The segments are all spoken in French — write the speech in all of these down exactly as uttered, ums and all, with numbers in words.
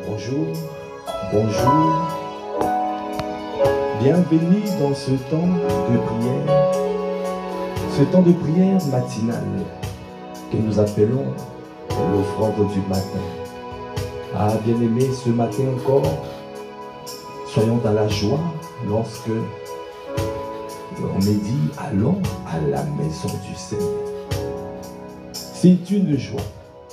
Bonjour, bonjour, bienvenue dans ce temps de prière, ce temps de prière matinale que nous appelons l'offrande du matin. Ah, bien-aimés, ce matin encore, soyons dans la joie lorsque on médit, allons à la maison du Seigneur. C'est une joie.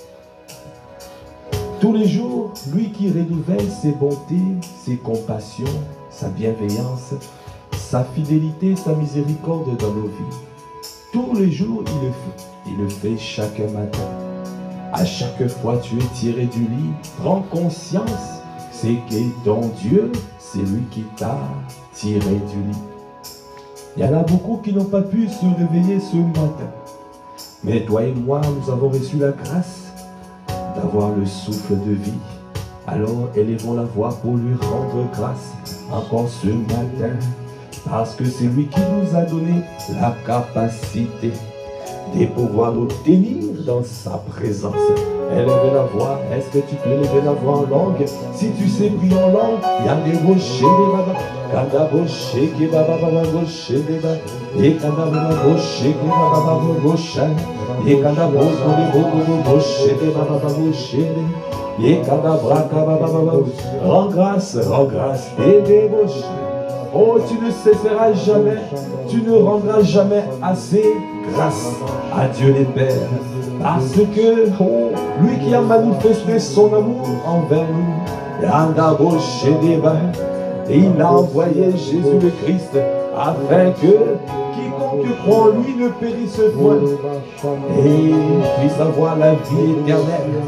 Tous les jours, lui qui renouvelle ses bontés, ses compassions, sa bienveillance, sa fidélité, sa miséricorde dans nos vies. Tous les jours, il le fait. Il le fait chaque matin. À chaque fois tu es tiré du lit, prends conscience, c'est que ton Dieu, c'est lui qui t'a tiré du lit. Il y en a beaucoup qui n'ont pas pu se réveiller ce matin. Mais toi et moi, nous avons reçu la grâce d'avoir le souffle de vie. Alors élevons la voix pour lui rendre grâce encore ce matin, parce que c'est lui qui nous a donné la capacité de pouvoir nous tenir dans sa présence. Élevez la voix. Est-ce que tu peux élever la voix en langue? Si tu sais prier en langue, il y a des rochers, des baba. Kada rocher qui baba baba rocher des baba. Et kada baba rocher qui baba baba rocher. Et kada bobo des bobo rocher des baba baba rocher. Et kada braka baba baba. Rends grâce, rends grâce et des rochers. Oh, tu ne cesseras jamais, tu ne rendras jamais assez grâce à Dieu les Pères. Parce que, oh, lui qui a manifesté son amour envers nous, et il a envoyé Jésus le Christ afin que quiconque croit en lui ne périsse point et puisse avoir la vie éternelle.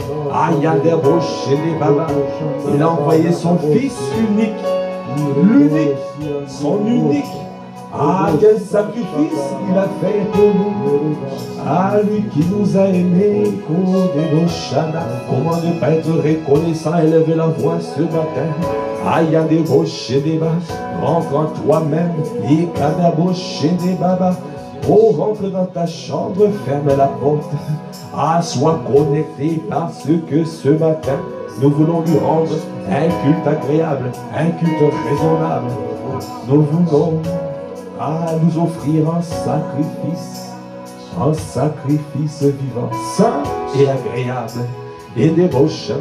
Il a envoyé son Fils unique, l'unique, son unique. Ah, quel sacrifice il a fait pour nous. Ah, lui qui nous a aimés. Comment ne pas être reconnaissant, élever la voix ce matin. Ah, il y a des rochers des bas. Rentre en toi-même. Il y a des rochers des babas. Oh, rentre dans ta chambre, ferme la porte. Ah, sois connecté parce que ce matin, nous voulons lui rendre un culte agréable, un culte raisonnable. Nous voulons à nous offrir un sacrifice, un sacrifice vivant, saint et agréable. Et des roches,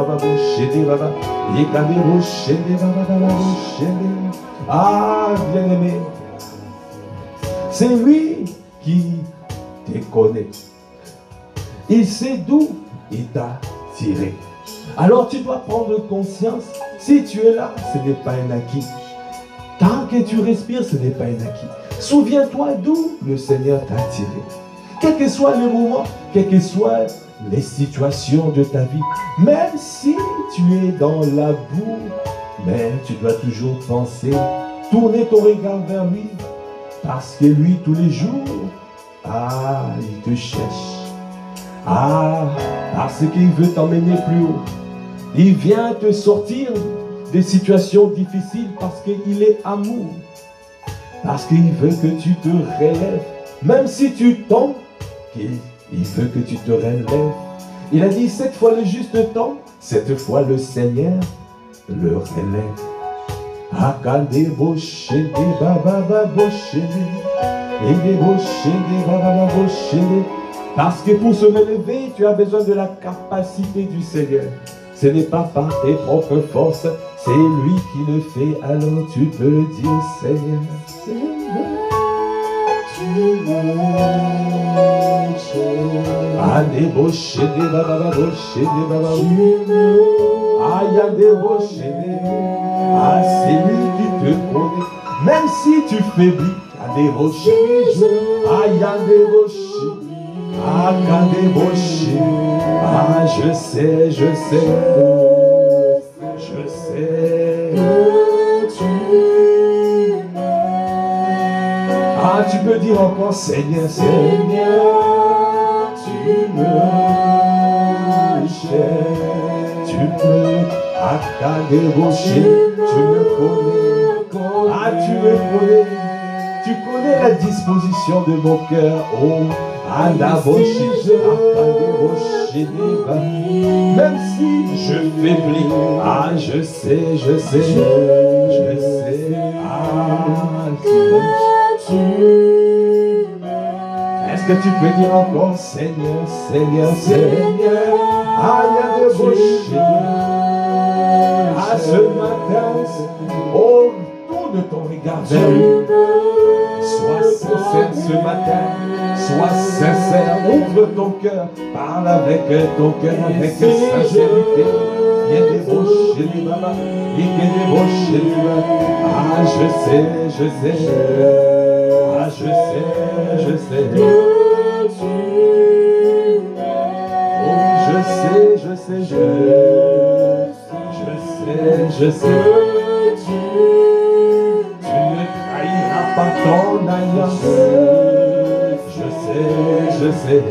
ah, bien-aimé, c'est lui qui te connaît. Il sait d'où il t'a tiré. Alors tu dois prendre conscience, si tu es là, ce n'est pas un acquis. Tant que tu respires, ce n'est pas un acquis. Souviens-toi d'où le Seigneur t'a tiré. Quel que soit le moment, quelles que soient les situations de ta vie, même si tu es dans la boue, mais tu dois toujours penser, tourner ton regard vers lui, parce que lui, tous les jours, ah, il te cherche. Ah, parce qu'il veut t'emmener plus haut. Il vient te sortir des situations difficiles parce qu'il est amour. Parce qu'il veut que tu te relèves. Même si tu tombes, il veut que tu te relèves. Il a dit cette fois le juste temps, cette fois le Seigneur le relève. Akande boche de baba boche et des boche de baba boche. Parce que pour se relever, tu as besoin de la capacité du Seigneur. Ce n'est pas par tes propres forces, c'est lui qui le fait. Alors tu peux le dire, Seigneur. Seigneur, tu me ah, débauché, des baba, bauché, des baba. Ah, il y a des bauchés. Ah, c'est lui qui te connaît. Même si tu faiblis, il y a des rochers. Ah, il y a des rochers. Ah, quand des rochers. Ah, je sais, je sais. Je sais que tu m'aimes. Ah, tu peux dire encore, Seigneur, Seigneur, tu me cherches. Tu me, ah, quand des rochers, tu me connais. Ah, tu me connais. Tu connais la disposition de mon cœur. Oh, Même si je faiblis, ah je sais, je sais, je sais, ah tu est-ce que tu peux dire encore Seigneur, Seigneur, Seigneur, ah il y a des beaux ah ce matin, oh tourne ton regard vers lui, sois sincère ce matin. Sois sincère, ouvre ton cœur, parle avec ton cœur, avec sincérité. Il y a des bouches chez les babas, il y a des bouches chez les babas. Ah, je sais, je sais, ah, je sais, je sais. Oh, je sais, je sais, je, je sais, je sais. Tu ne trahiras pas ton alliance. Je sais,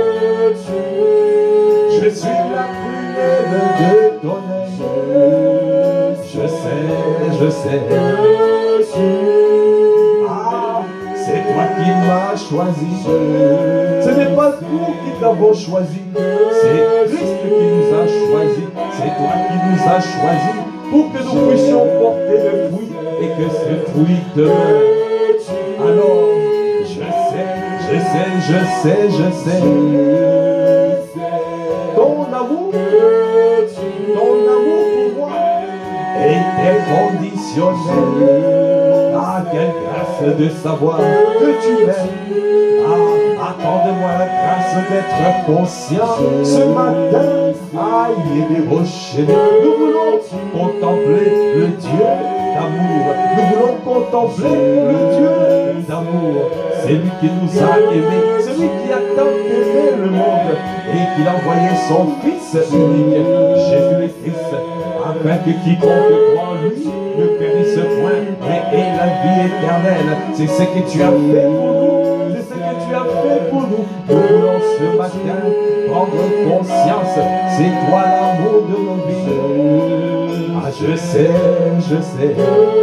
je suis la prunelle de ton œil. Je sais, je sais. Ah, c'est toi qui m'as choisi. Ce n'est pas nous qui t'avons choisi. C'est Christ qui nous a choisi. C'est toi qui nous as choisi pour que nous puissions porter le fruit et que ce fruit demeure. Alors, je sais, je sais, je sais. Ton amour, ton amour pour moi est inconditionnel. Ah, quelle grâce de savoir que tu m'aimes. Ah, accorde-moi la grâce d'être conscient ce matin. Ah, il est des rochers. Nous voulons contempler le Dieu d'amour. Nous voulons contempler le Dieu d'amour. C'est lui qui nous a aimés, celui qui a tant aimé le monde et qui a envoyé son Fils unique, Jésus-Christ, afin que quiconque croit en lui ne périsse point, mais ait la vie éternelle. C'est ce que tu as fait pour nous, c'est ce que tu as fait pour nous. Nous voulons ce matin prendre conscience, c'est toi l'amour de nos vies. Ah, je sais, je sais.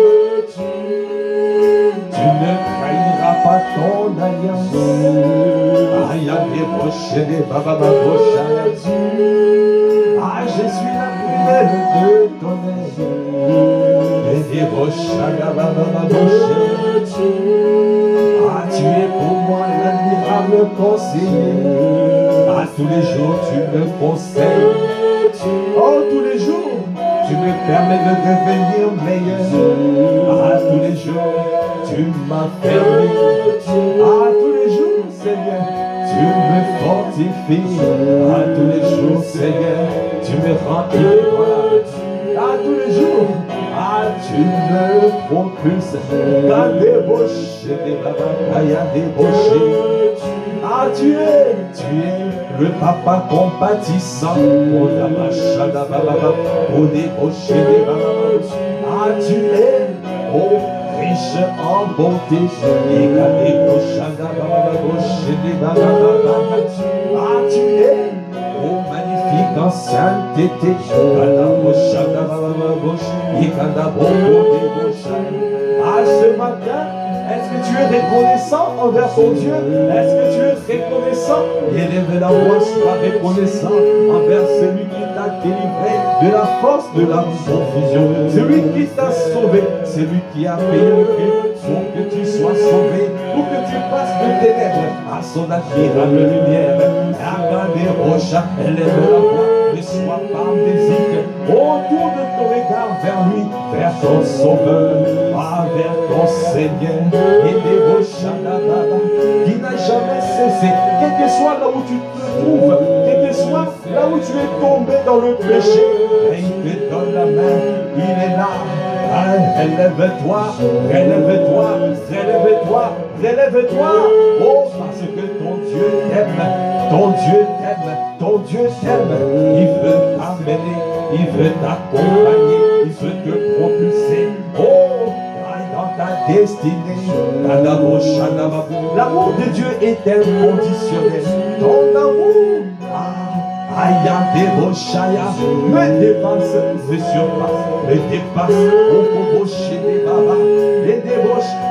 Tu ne trahiras pas ton alliance. Ah, il y a des rochers, des babababrochas. Ah, je suis la prunelle de ton œil. Et des rochers, babababrochas. Ah, tu es pour moi l'admirable conseiller. Ah, tous les jours tu me conseilles. Oh, tous les jours tu me permets de devenir meilleur. Ah, tous les jours tu m'as permis. Ah, tous les jours, Seigneur, tu me fortifies. Ah, tous les jours, Seigneur, tu me rends inébranlable. Ah, tous les jours, ah, tu me propulses. T'as débauché des babas, y a débauché. Ah, tu es, tu es le papa compatissant. Oh, la macha, la bababa, pour débaucher des babas. Ah, tu es, oh, riche en bonté, et gardé ah, tu es, oh magnifique en sainteté, ah, ce matin, est-ce que tu es reconnaissant envers ton Dieu? Est-ce que tu es reconnaissant? Élève la voix, sois reconnaissant envers celui qui t'a délivré de la force de la confusion, celui qui t'a sauvé, celui qui a payé le prix pour que tu sois sauvé, pour que tu passes de ténèbres à son admirable lumière. Regarde des roches, élève la voix, ne sois pas amnésique. Oh, tourne ton regard vers lui, vers ton sauveur, ah, vers ton Seigneur, et des roches qui n'a jamais cessé, quel que soit là où tu te trouves, quel que soit là où tu es tombé dans le péché, et il te donne la main, il est là. Ah, relève-toi, relève-toi, relève-toi, relève-toi. Oh, parce que ton Dieu t'aime, ton Dieu t'aime, ton Dieu t'aime. Il veut t'amener, il veut t'accompagner, il veut te propulser. Oh, dans ta destinée. L'amour de Dieu est inconditionnel. Ton amour, Aya Deboshaya, me dépasse, me surpasse, me dépasse, au Boboché des Baba, les débauches. Quand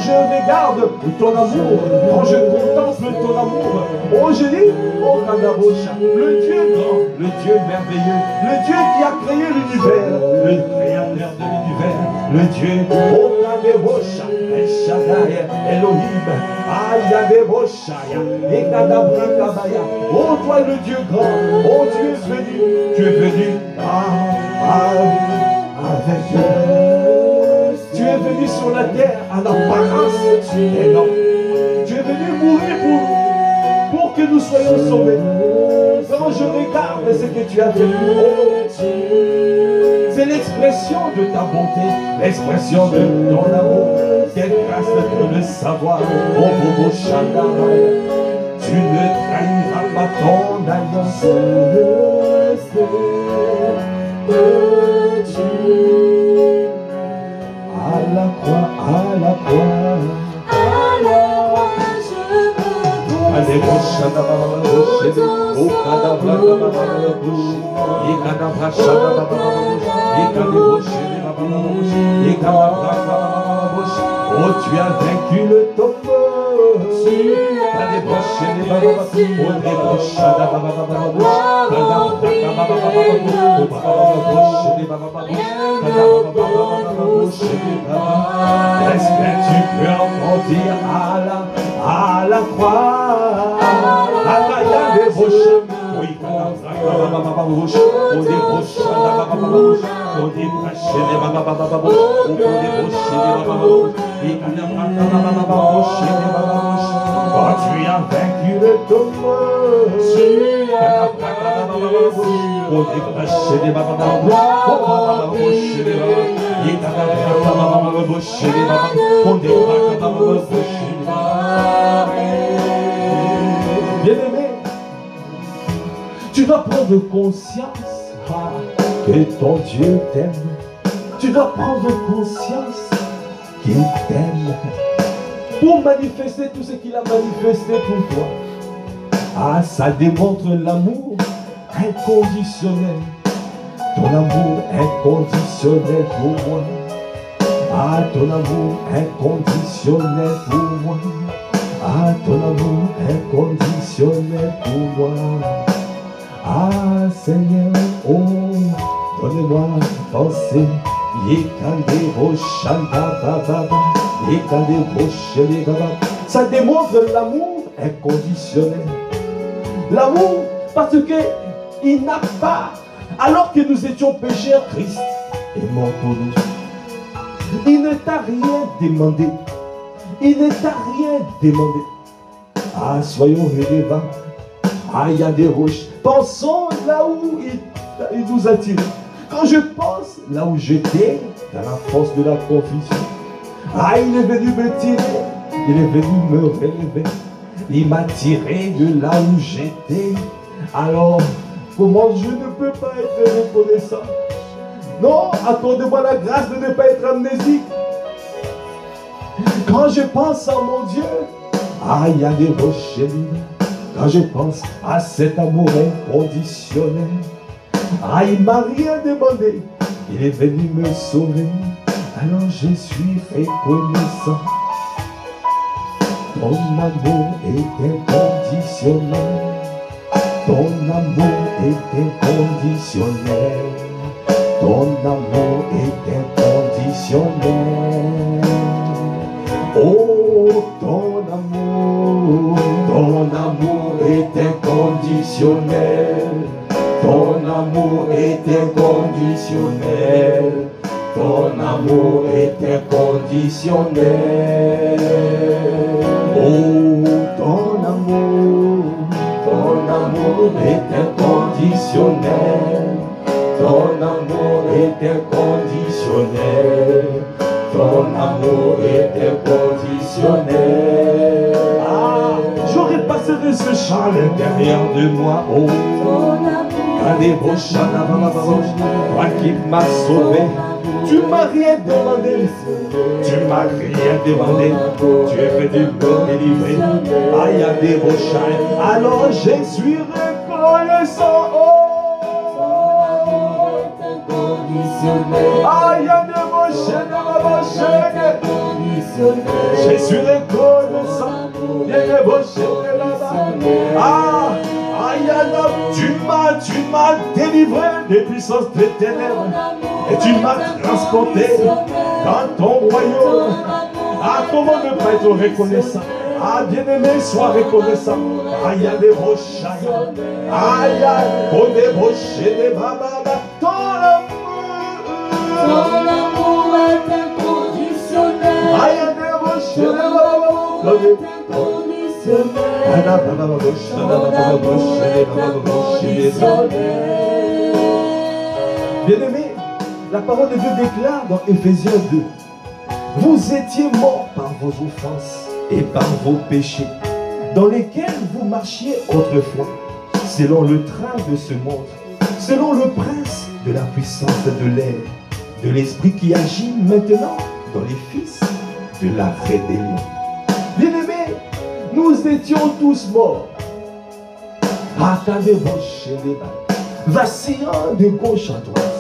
je regarde ton amour, quand je contemple ton amour, oh je dis, oh Kadabosha, le Dieu grand, le Dieu merveilleux, le Dieu qui a créé l'univers, le créateur de l'univers, le Dieu, oh Kadabosha, El Shaddai, Elohim, Ayadebosha, et Kadabra Kabaya, oh toi le Dieu grand, oh tu es venu, tu es venu, ah, ah, avec Dieu. Tu es venu sur la terre à l'apparence énorme. Tu es venu mourir pour, pour que nous soyons sauvés. Quand je regarde ce que tu as fait, oh, c'est l'expression de ta bonté, l'expression de ton amour. Quelle grâce de le savoir. Oh, Bobo Shandamaya, tu ne trahiras pas ton alliance. À la croix, à la croix, à la croix, je me allez, Boshana, Boshede, O Kadabra, Bosh, Ekadabra, Shana, Bosh, Ekade, Boshede, Bosh, Ekadabra, Bosh. Oh, tu as vaincu le tombeau. Allez, Boshede, Bosh, O Deboshada, Bosh, est-ce que tu peux entendre à la, à la croix, à la dévotion, oui, on débauche, on débauche, quand tu as vaincu le tombeau, on débauche des bababos, bien-aimé, tu dois prendre conscience ah, que ton Dieu t'aime. Tu dois prendre conscience qu'il t'aime pour manifester tout ce qu'il a manifesté pour toi. Ah, ça démontre l'amour inconditionnel. Ton amour inconditionnel pour moi. Ah, ton amour inconditionnel pour moi. Ah, ton amour inconditionnel pour moi. Ah, Seigneur, oh, donne-moi penser. Yekande Roshanda Baba, Yekande Roshele Baba. Ça démontre l'amour inconditionnel. L'amour, parce que il n'a pas, alors que nous étions pécheurs, Christ est mort pour nous. Il ne t'a rien demandé. Il ne t'a rien demandé. Ah, soyons relevants. Ah, il y a des roches. Pensons là où il, il nous a tirés. Quand je pense là où j'étais, dans la force de la confusion, ah, il est venu me tirer. Il est venu me relever. Il m'a tiré de là où j'étais. Alors, comment je ne peux pas être reconnaissant? Non, accorde-moi la grâce de ne pas être amnésique. Quand je pense à mon Dieu, ah, il y a des rochers. Quand je pense à cet amour inconditionnel, ah, il ne m'a rien demandé. Il est venu me sauver. Alors je suis reconnaissant. Ton amour est inconditionnel. Ton amour est inconditionnel. Ton amour est inconditionnel. Oh, ton amour, ton amour est inconditionnel. Ton amour est inconditionnel. Ton amour est inconditionnel. Oh, ton amour, ton amour est inconditionnel. Ton amour est inconditionnel. Ton amour est inconditionnel. Ah, j'aurais passé de ce chant à l'intérieur de moi. Oh, toi qui m'as sauvé. Tu m'as rien demandé. Tu m'as rien demandé. Tu es venu me délivrer. Aïe, à des rochers. Alors je suis reconnaissant. Oh, aïe, à des rochers. Je suis reconnaissant. Ah, Ayana, tu m'as, tu m'as délivré des puissances des ténèbres. Et tu m'as transporté dans ton royaume. Ah, comment ne pas être reconnaissant? Ah, bien-aimé, sois reconnaissant. Aïe, des roches, aïe, oh, des roches, des bababa. Ton amour, ton amour est inconditionnel. aïe, des roches, des bababa. Ton amour est inconditionnel. Bien-aimé, la parole de Dieu déclare dans Éphésiens deux. Vous étiez morts par vos offenses et par vos péchés, dans lesquels vous marchiez autrefois, selon le train de ce monde, selon le prince de la puissance de l'air, de l'esprit qui agit maintenant dans les fils de la rébellion. Bien-aimés, nous étions tous morts, attendez vos cheveux, vacillant de gauche à droite.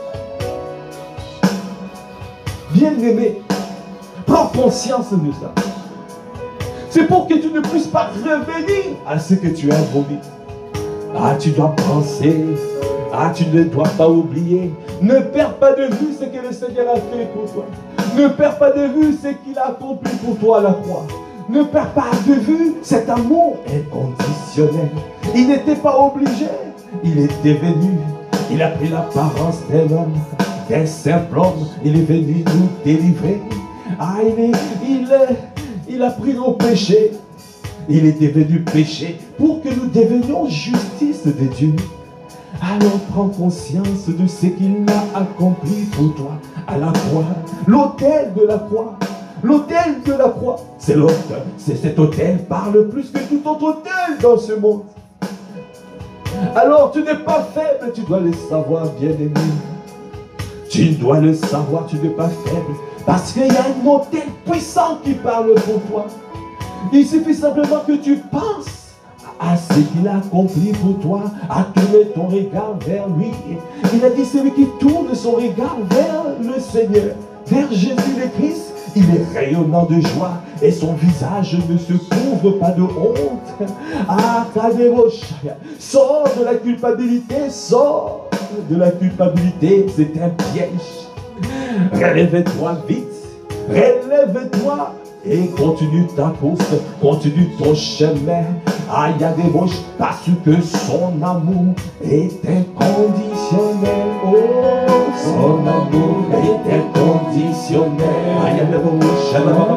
Bien-aimé, prends conscience de ça. C'est pour que tu ne puisses pas revenir à ce que tu as vomi. Ah, tu dois penser. Ah, tu ne dois pas oublier. Ne perds pas de vue ce que le Seigneur a fait pour toi. Ne perds pas de vue ce qu'il a accompli pour toi à la croix. Ne perds pas de vue cet amour inconditionnel. Il n'était pas obligé. Il était venu. Il a pris l'apparence d'un homme, d'un simple homme. Il est venu nous délivrer. Ah, il, est, il, est, il a pris nos péchés. Il est devenu péché pour que nous devenions justice de Dieu. Alors prends conscience de ce qu'il a accompli pour toi à la croix. L'autel de la croix. L'autel de la croix. C'est l'autel. C'est cet autel parle plus que tout autre autel dans ce monde. Alors tu n'es pas faible, tu dois le savoir, bien-aimé. Tu dois le savoir, tu n'es pas faible. Parce qu'il y a un autel puissant qui parle pour toi. Il suffit simplement que tu penses à ce qu'il a accompli pour toi, à tourner ton regard vers lui. Il a dit, celui qui tourne son regard vers le Seigneur, vers Jésus le Christ, il est rayonnant de joie et son visage ne se couvre pas de honte. Ah, Tadérochaya, sors de la culpabilité, sors de la culpabilité, c'est un piège. Relève-toi vite, relève-toi et continue ta course, continue ton chemin. Ah, il y a des roches parce que son amour est inconditionnel. Oh, son amour est inconditionnel. Ah, il y a des roches.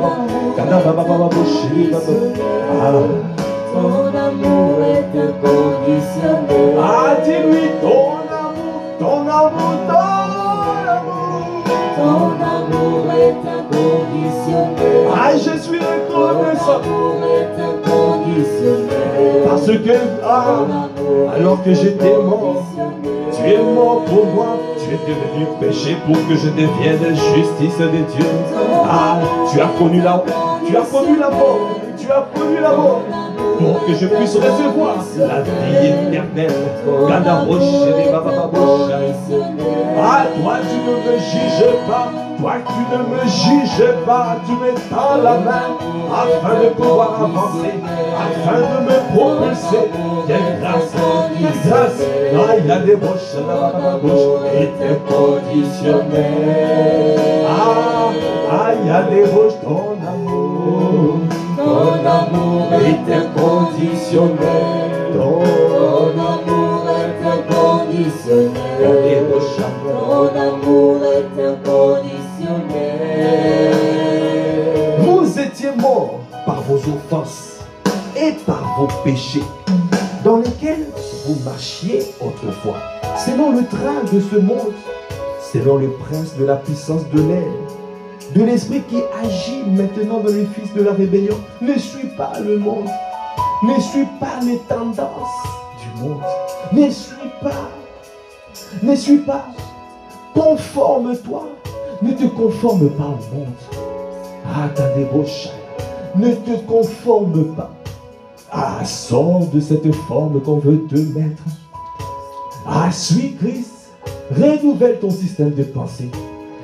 Ah, ton amour est inconditionnel. Ah, dis-lui ton amour, ton amour, ton amour. Ton amour est inconditionnel. Ah, je suis reconnaissant. Ton amour est inconditionnel. Parce que, ah, alors que j'étais mort, tu es mort pour moi. Tu es devenu péché pour que je devienne justice de Dieu. Ah, tu as connu la, tu as connu la mort. Tu as connu la mort. Pour que je puisse recevoir la vie éternelle. Ah, toi tu ne me juges pas. Toi tu ne me juges pas. Tu me tends la main afin de pouvoir avancer, afin de me propulser. Quelle grâce, quelle grâce. Ah, il y a des roches dans ma bouche et inconditionnel. Ah, ah, il y a des roches, ton amour. Ton amour est inconditionnel. Ton amour est inconditionnel. Ton amour est inconditionnel. Vous étiez morts par vos offenses et par vos péchés, dans lesquels vous marchiez autrefois, selon le train de ce monde, selon le prince de la puissance de l'air, de l'esprit qui agit maintenant dans les fils de la rébellion. Ne suis pas le monde. Ne suis pas les tendances du monde. Ne suis pas. Ne suis pas. Conforme-toi. Ne te conforme pas au monde. Ah, t'as des beaux chats. Ne te conforme pas. Ah, sors de cette forme qu'on veut te mettre. Ah, suis Christ. Renouvelle ton système de pensée.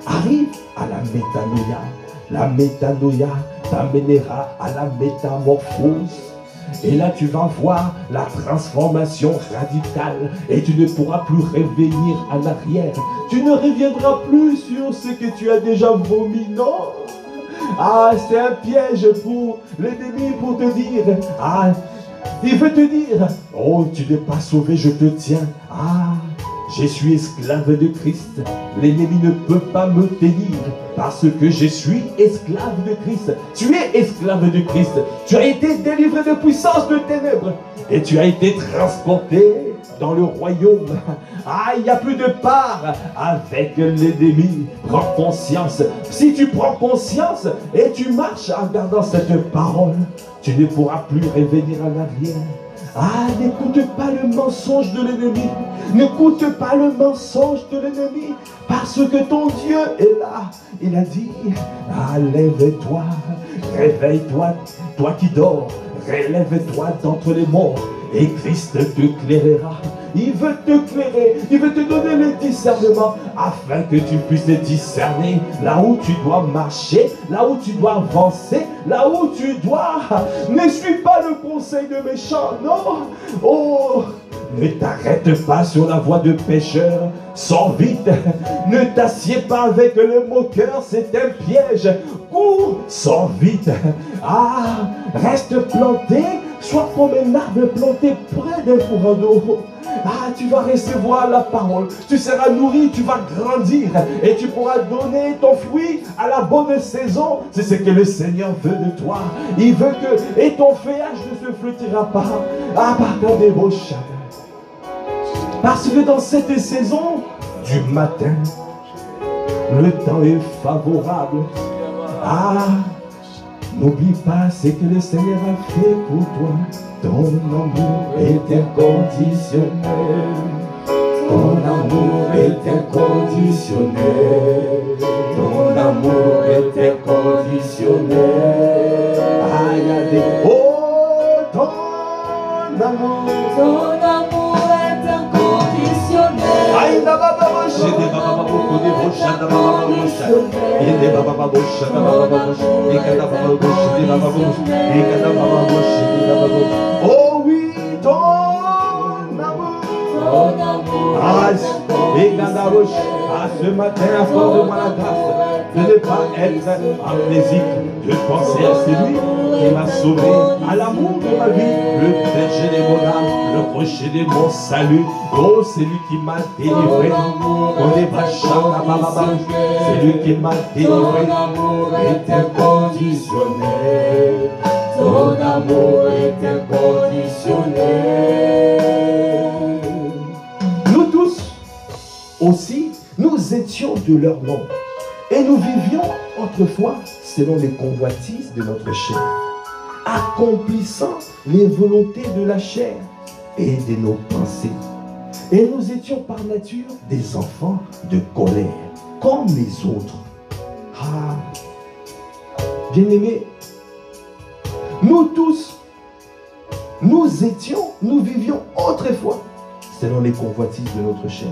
arrive à la métanoïa. La métanoïa t'amènera à la métamorphose. Et là, tu vas voir la transformation radicale. Et tu ne pourras plus revenir en arrière. Tu ne reviendras plus sur ce que tu as déjà vomi, non. Ah, c'est un piège pour l'ennemi pour te dire, ah, il veut te dire, oh, tu n'es pas sauvé, je te tiens. Ah, je suis esclave de Christ. L'ennemi ne peut pas me tenir parce que je suis esclave de Christ. Tu es esclave de Christ. Tu as été délivré de puissance de ténèbres et tu as été transporté dans le royaume. Ah, il n'y a plus de part avec l'ennemi. Prends conscience. Si tu prends conscience et tu marches en gardant cette parole, tu ne pourras plus revenir en arrière. Ah, n'écoute pas le mensonge de l'ennemi. N'écoute pas le mensonge de l'ennemi. Parce que ton Dieu est là. Il a dit, ah, lève-toi, réveille-toi, toi qui dors. Relève-toi d'entre les morts. Et Christ t'éclairera. Il veut t'éclairer, il veut te donner le discernement afin que tu puisses discerner là où tu dois marcher, là où tu dois avancer, là où tu dois. Ne suis pas le conseil de méchants, non. Oh, ne t'arrête pas sur la voie de pécheur, sors vite. Ne t'assieds pas avec le moqueur, c'est un piège. Cours, sors vite. Ah, reste planté, sois comme un arbre planté près d'un courant d'eau. Ah, tu vas recevoir la parole, tu seras nourri, tu vas grandir et tu pourras donner ton fruit à la bonne saison. C'est ce que le Seigneur veut de toi. Il veut que, et ton feuillage ne se flétrira pas. Ah, pardon des beaux chats. Parce que dans cette saison du matin, le temps est favorable. Ah, n'oublie pas ce que le Seigneur a fait pour toi. Ton amour est inconditionnel. Ton amour est inconditionnel. Ton amour est inconditionnel. Aïe, aïe, oh, ton amour. Ton amour est inconditionnel. Aïe, baba, baba, j'ai des baba, baba, beaucoup de bouches, j'ai des baba, baba, et des baba, baba, bouches, j'ai des baba, baba, et des baba, bouches, j'ai des baba, bouches, et des baba, bouches, j'ai des baba, bouches. Oh oui, ton amour. Ton amour Ah, est et Gadarouche, ah, ce matin, accorde-moi la grâce de ne pas être amnésique, de penser à celui qui m'a sauvé, à l'amour de ma vie, le berger de mon âme, le rocher de mon salut. Oh, c'est lui qui m'a délivré. On est bachant à ma maman, c'est lui qui m'a délivré. Ton amour est inconditionnel. Ton amour est inconditionnel. Nous tous aussi, nous étions de leur nom. Et nous vivions autrefois selon les convoitises de notre chair, accomplissant les volontés de la chair et de nos pensées. Et nous étions par nature des enfants de colère, comme les autres. Ah, bien-aimés, nous tous, nous étions, nous vivions autrefois selon les convoitises de notre chair.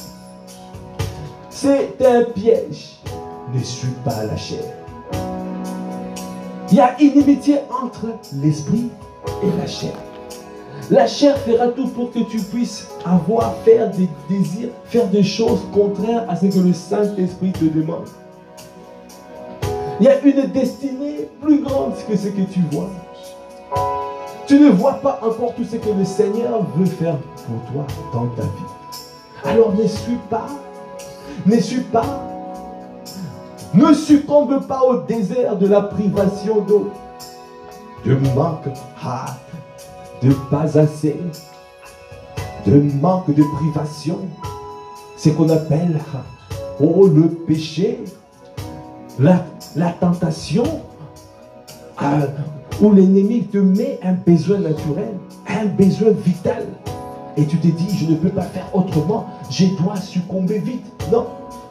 C'est un piège. Ne suis pas la chair. Il y a inimitié entre l'esprit et la chair. La chair fera tout pour que tu puisses avoir, faire des désirs, faire des choses contraires à ce que le Saint-Esprit te demande. Il y a une destinée plus grande que ce que tu vois. Tu ne vois pas encore tout ce que le Seigneur veut faire pour toi dans ta vie. Alors ne suis pas, ne suis pas, ne succombe pas au désert de la privation d'eau, de manque, ah, de pas assez, de manque de privation. C'est qu'on appelle, oh, le péché, la, la tentation, ah, où l'ennemi te met un besoin naturel, un besoin vital. Et tu te dis, je ne peux pas faire autrement, je dois succomber vite. Non.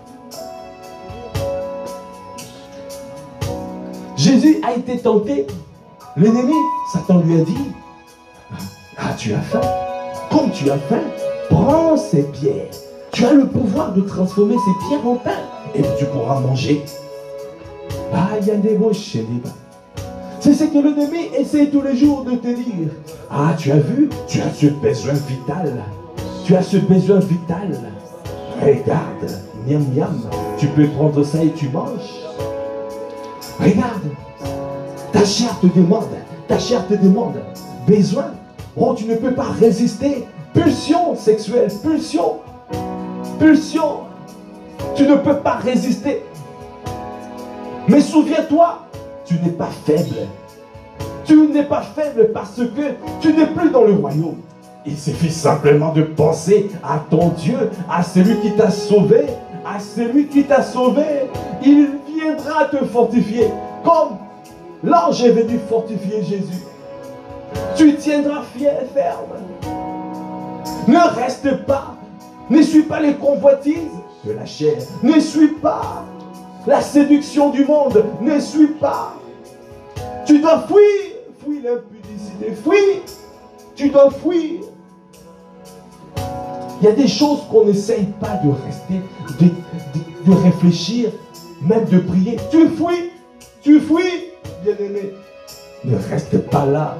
Jésus a été tenté. L'ennemi, Satan lui a dit, ah, tu as faim. Comme tu as faim, prends ces pierres. Tu as le pouvoir de transformer ces pierres en pain. et tu pourras manger. Ah, il y a des mots chez les bas. C'est ce que l'ennemi essaie tous les jours de te dire. Ah, tu as vu, tu as ce besoin vital. Tu as ce besoin vital. Regarde, miam miam, tu peux prendre ça et tu manges. Regarde, ta chair te demande, ta chair te demande, besoin. Oh, tu ne peux pas résister. Pulsion sexuelle, pulsion, pulsion. Tu ne peux pas résister. Mais souviens-toi, tu n'es pas faible. Tu n'es pas faible parce que tu n'es plus dans le royaume. Il suffit simplement de penser à ton Dieu, à celui qui t'a sauvé, à celui qui t'a sauvé. Il viendra te fortifier comme l'ange est venu fortifier Jésus. Tu tiendras fier, ferme. Ne reste pas, ne suis pas les convoitises de la chair, ne suis pas la séduction du monde, ne suis pas. Tu dois fuir, fuis l'impudicité, fuis, tu dois fuir. Il y a des choses qu'on n'essaye pas de rester, de, de, de réfléchir, même de prier. Tu fuis, tu fuis, bien-aimé. Ne reste pas là.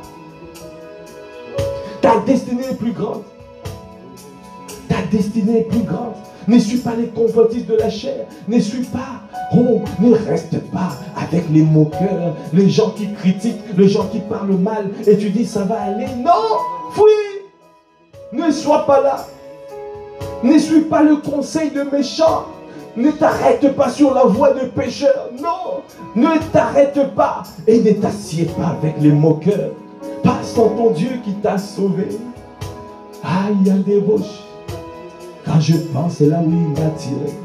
Ta destinée est plus grande. Ta destinée est plus grande. Ne suis pas les convoitises de la chair. Ne suis pas. Oh, ne reste pas avec les moqueurs, les gens qui critiquent, les gens qui parlent mal. Et tu dis ça va aller. Non, fuis. Ne sois pas là. Ne suis pas le conseil de méchants. Ne t'arrête pas sur la voie de pécheurs. Non, ne t'arrête pas. Et ne t'assieds pas avec les moqueurs. Passe en ton Dieu qui t'a sauvé. Aïe, il y a des bouches. Quand je pense là où il m'a tiré.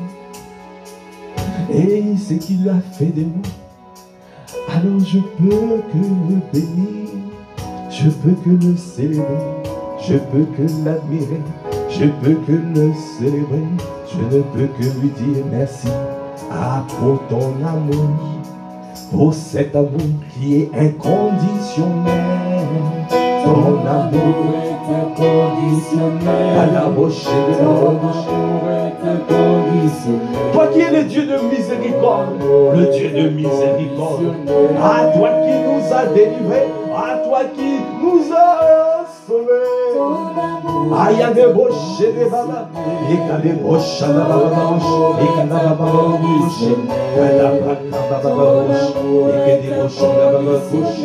Et ce qu'il a fait de nous. Alors je peux que le bénir. Je peux que le célébrer. Je peux que l'admirer. Je peux que le célébrer. Je ne peux que lui dire merci. Ah, pour ton amour. Pour cet amour qui est inconditionnel. Ton amour est inconditionnel. À la bouche de ton amour est inconditionnel. Toi qui es le Dieu de miséricorde, le Dieu de miséricorde. À toi qui nous a délivrés, à toi qui nous a sauvés. Aïe, a des bouches et des babas. Et qu'à des bouches, à la bababouche. Et qu'à la bababouche. À la bababouche. Et qu'à des bouches, à la bababouche.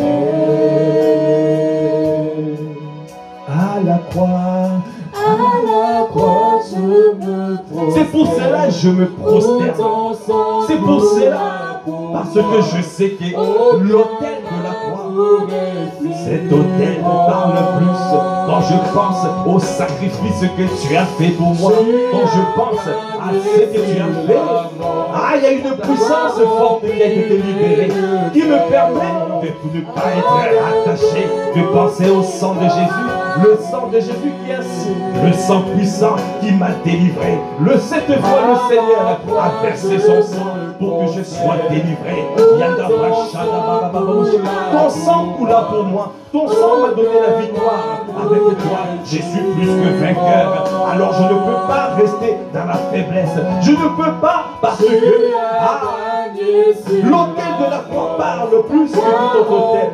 À la croix. À la croix, je me prosterne. C'est pour cela que je me prosterne. C'est pour cela. Parce que je sais que l'autel de la croix, cet autel me parle plus. Quand je pense au sacrifice que tu as fait pour moi, quand je pense à ce que tu as fait, ah, il y a une puissance forte qui a été libérée, qui me permet de ne pas être attaché, de penser au sang de Jésus. Le sang de Jésus qui est assis, le sang puissant qui m'a délivré. Le cette fois le Seigneur a versé son sang pour que je sois délivré. Ton sang coula pour moi. Ton sang m'a donné la victoire. Avec toi, je suis plus que vainqueur. Alors je ne peux pas rester dans la faiblesse. Je ne peux pas parce que ah, l'autel de la croix parle plus que tout autre autel.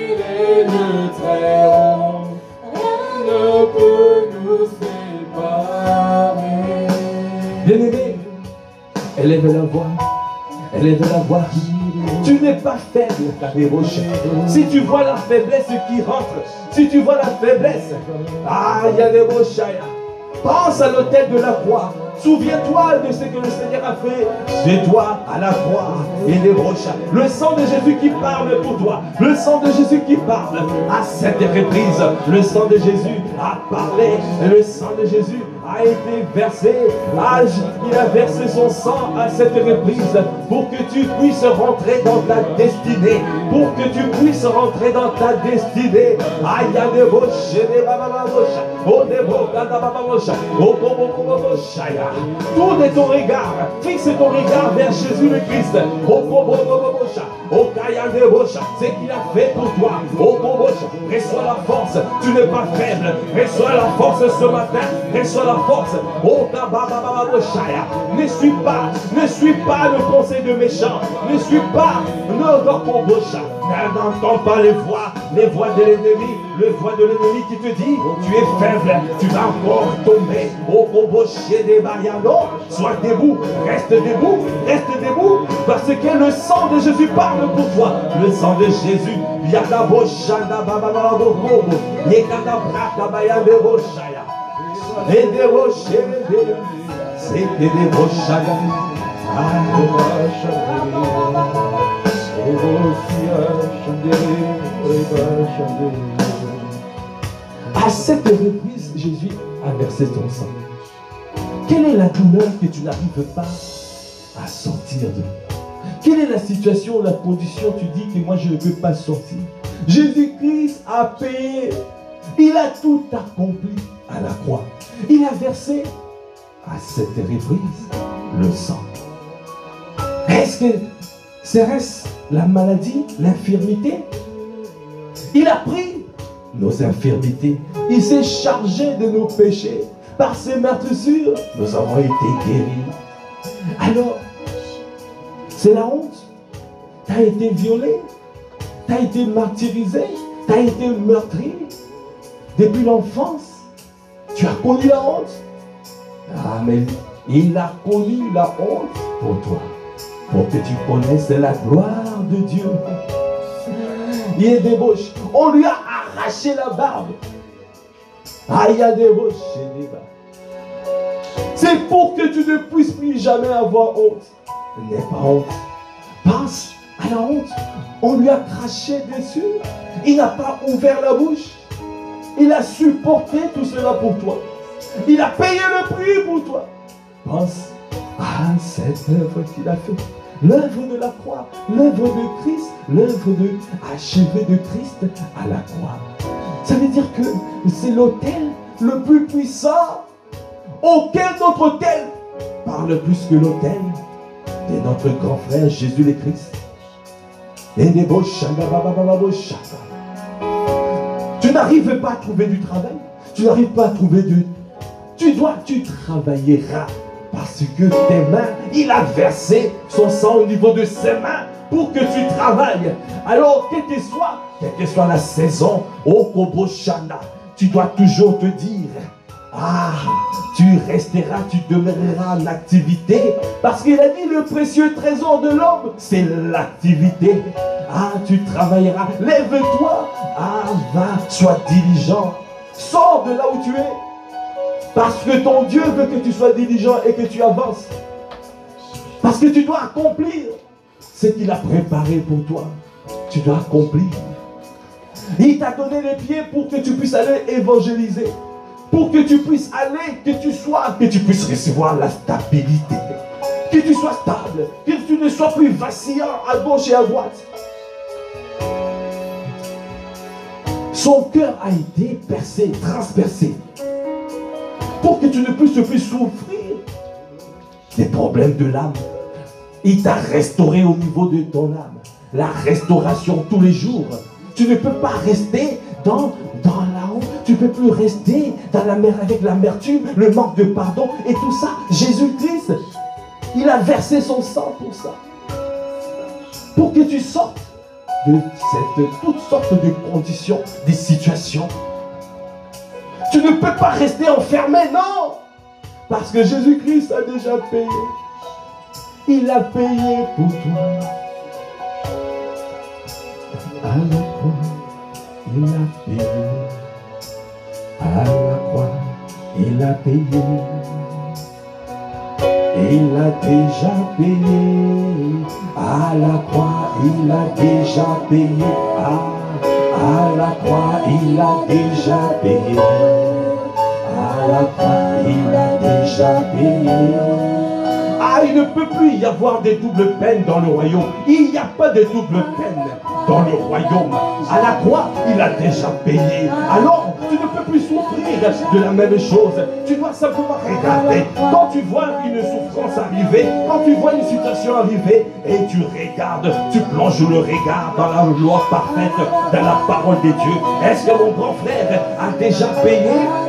Ne peut nous séparer. Bien-aimé, élève la voix, élève la voix. Tu n'es pas faible, Kaderoche. Si tu vois la faiblesse qui rentre, si tu vois la faiblesse, ah, il y a des rochaya. Pense à l'autel de la croix. Souviens-toi de ce que le Seigneur a fait de toi à la croix et des rochas. Le sang de Jésus qui parle pour toi. Le sang de Jésus qui parle à cette reprise. Le sang de Jésus a parlé. Et le sang de Jésus a été versé. Ah, il a versé son sang à cette reprise pour que tu puisses rentrer dans ta destinée. Pour que tu puisses rentrer dans ta destinée. Aïe, il y a des roches, des bababaroches. Oh, des bababaroches. Oh, bababaroches. Tourne ton regard, fixe ton regard vers Jésus le Christ. C'est ce qu'il a fait pour toi. Reçois la force, tu n'es pas faible. Reçois la force ce matin. Reçois la force. Oh, ne suis pas, ne suis pas le conseil de méchants. Ne suis pas, ne n'entends pas les voix, les voix de l'ennemi, les voix de l'ennemi qui te dit, tu es faible, tu vas encore tomber. Oh, non, sois debout, reste debout, reste debout, parce que le sang de Jésus parle pour toi. Le sang de Jésus, yada boshanda baba bobo, yekada braka bayande boshaya, et de boshende, c'est que de boshaya. À cette reprise, Jésus a versé ton sang. Quelle est la douleur que tu n'arrives pas à sortir de? Quelle est la situation, la condition, tu dis que moi je ne peux pas sortir? Jésus-Christ a payé. Il a tout accompli à la croix. Il a versé à cette reprise le sang. Est-ce que serait-ce la maladie, l'infirmité? Il a pris nos infirmités. Il s'est chargé de nos péchés. Par ses meurtrissures, nous avons été guéris. Alors, c'est la honte. Tu as été violé. Tu as été martyrisé. Tu as été meurtri. Depuis l'enfance, tu as connu la honte. Ah, mais il a connu la honte pour toi. Pour que tu connaisses la gloire de Dieu. Il est débauché. On lui a arraché la barbe. Ah, il y a débauché. C'est pour que tu ne puisses plus jamais avoir honte. N'aie pas honte. Pense à la honte. On lui a craché dessus. Il n'a pas ouvert la bouche. Il a supporté tout cela pour toi. Il a payé le prix pour toi. Pense à cette œuvre qu'il a faite. L'œuvre de la croix, l'œuvre de Christ, l'œuvre de achevé de Christ à la croix. Ça veut dire que c'est l'autel le plus puissant. Aucun autre autel parle plus que l'autel de notre grand frère Jésus le Christ. Tu n'arrives pas à trouver du travail. Tu n'arrives pas à trouver du... Tu dois, tu travailleras. Parce que tes mains, il a versé son sang au niveau de ses mains pour que tu travailles. Alors, quelle que soit, quelle que soit la saison, au Koboshana, tu dois toujours te dire, ah, tu resteras, tu demeureras en activité. Parce qu'il a dit, le précieux trésor de l'homme, c'est l'activité. Ah, tu travailleras. Lève-toi. Ah, va, sois diligent. Sors de là où tu es. Parce que ton Dieu veut que tu sois diligent et que tu avances. Parce que tu dois accomplir ce qu'il a préparé pour toi. Tu dois accomplir. Il t'a donné les pieds pour que tu puisses aller évangéliser. Pour que tu puisses aller, que tu sois, que tu puisses recevoir la stabilité. Que tu sois stable. Que tu ne sois plus vacillant à gauche et à droite. Son cœur a été percé, transpercé. Pour que tu ne puisses plus souffrir des problèmes de l'âme. Il t'a restauré au niveau de ton âme. La restauration tous les jours. Tu ne peux pas rester dans, dans la honte. Tu ne peux plus rester dans la mer avec l'amertume, le manque de pardon et tout ça. Jésus-Christ, il a versé son sang pour ça. Pour que tu sortes de cette, toutes sortes de conditions, des situations. Tu ne peux pas rester enfermé, non. Parce que Jésus-Christ a déjà payé. Il a payé pour toi. À la croix, il a payé. À la croix, il a payé. Il a déjà payé. À la croix, il a déjà payé. À, à la croix, il a déjà payé. À la croix, il a déjà payé. Ah, il ne peut plus y avoir de double peine dans le royaume. Il n'y a pas de double peine dans le royaume. À la croix, il a déjà payé. Alors, tu ne peux plus souffrir de la même chose. Tu dois simplement regarder. Quand tu vois une souffrance arriver, quand tu vois une situation arriver, et tu regardes, tu plonges le regard dans la loi parfaite, dans la parole de Dieu. Est-ce que mon grand frère a déjà payé?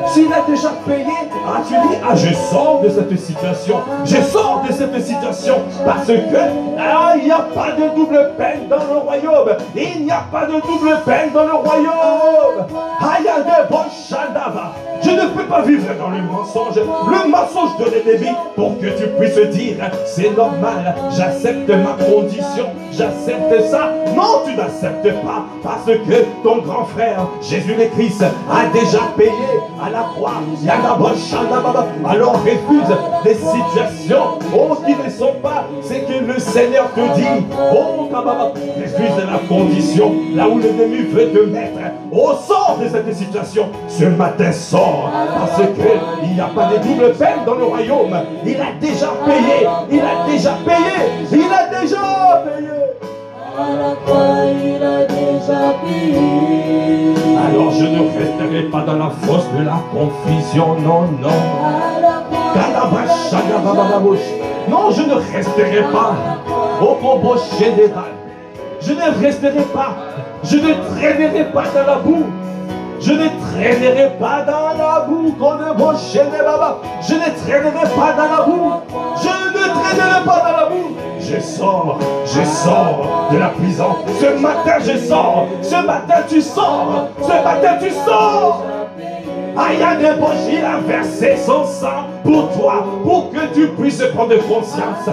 S'il a déjà payé, ah, tu dis, ah, je sors de cette situation. Je sors de cette situation parce que ah, il n'y a pas de double peine dans le royaume. Il n'y a pas de double peine dans le royaume. Ah, il y a des bons chandavas. Je ne peux pas vivre dans le mensonge. Le mensonge de l'ennemi pour que tu puisses dire, c'est normal, j'accepte ma condition, j'accepte ça. Non, tu n'acceptes pas parce que ton grand frère, Jésus le Christ, a déjà payé à la croix. Alors refuse les situations oh, qui ne sont pas ce que le Seigneur te dit. Oh, refuse la condition là où l'ennemi veut te mettre. Oh, sors de cette situation. Ce matin, sors parce qu'il n'y a pas de double peine dans le royaume. Il a déjà payé. Il a déjà payé. Il a déjà payé. À la croix, il a déjà payé. Alors je ne resterai pas dans la fosse de la confusion. Non, non. À la croix, non, je ne resterai pas au combo général. Je ne resterai pas. Je ne traînerai pas dans la boue. Je ne traînerai pas dans la boue. Je ne traînerai pas dans la boue. Je ne traînerai pas dans la boue. Je sors, je sors de la prison. Ce matin, je sors. Ce matin, tu sors. Ce matin, tu sors. Ayadebosh, il a versé son sang pour toi, pour que tu puisses prendre conscience.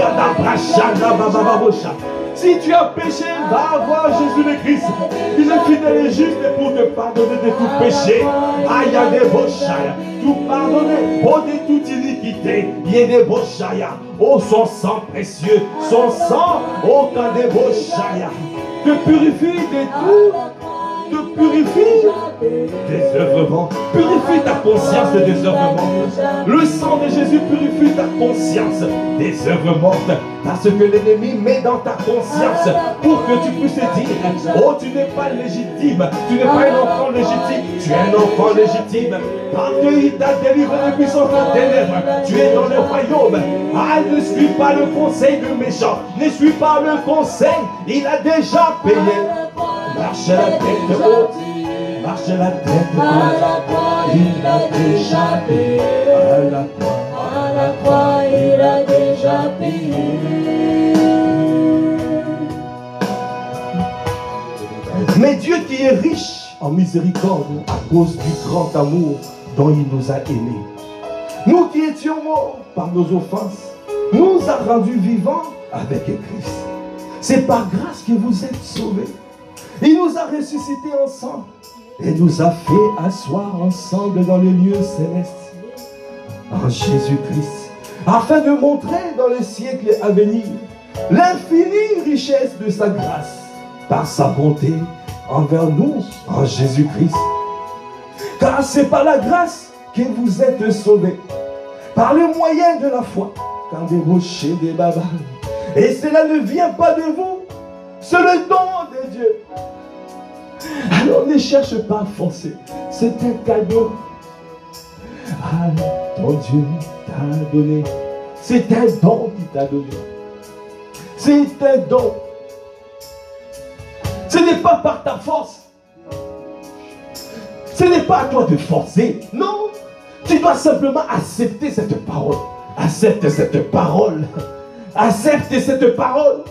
Si tu as péché, va voir Jésus le Christ. Il est fidèle et juste pour te pardonner de tout péché. Ayadebosh, tout pardonner, oh de toute iniquité. Yedeboshaya, oh son sang précieux, son sang, oh Kadeboshaya, te purifie de tout. Te purifie des œuvrements. Purifie ta conscience des œuvres mortes. Le sang de Jésus purifie ta conscience des œuvres mortes. Parce que l'ennemi met dans ta conscience pour que tu puisses dire, oh, tu n'es pas légitime. Tu n'es pas un enfant légitime. Tu es un enfant légitime. Parce qu'il t'a délivré de puissance de ténèbres. Tu es dans le royaume. Ah, ne suis pas le conseil de méchant. Ne suis pas le conseil. Il a déjà payé. Marche la tête haute, marche la tête haute. à la croix, il a déjà payé. À la croix, à la croix, il a déjà payé. Mais Dieu qui est riche en miséricorde à cause du grand amour dont il nous a aimés, nous qui étions morts par nos offenses, nous a rendus vivants avec Christ. C'est par grâce que vous êtes sauvés. Il nous a ressuscités ensemble et nous a fait asseoir ensemble dans les lieux célestes en Jésus-Christ, afin de montrer dans les siècles à venir l'infinie richesse de sa grâce par sa bonté envers nous en Jésus-Christ. Car c'est par la grâce que vous êtes sauvés, par le moyen de la foi, quand des rochers des babas. Et cela ne vient pas de vous, c'est le don de Dieu. Alors ne cherche pas à forcer, c'est un cadeau. Ah, ton Dieu t'a donné, c'est un don qu'il t'a donné. C'est un don. Ce n'est pas par ta force. Ce n'est pas à toi de forcer. Non, tu dois simplement accepter cette parole. Accepte cette parole. Accepte cette parole.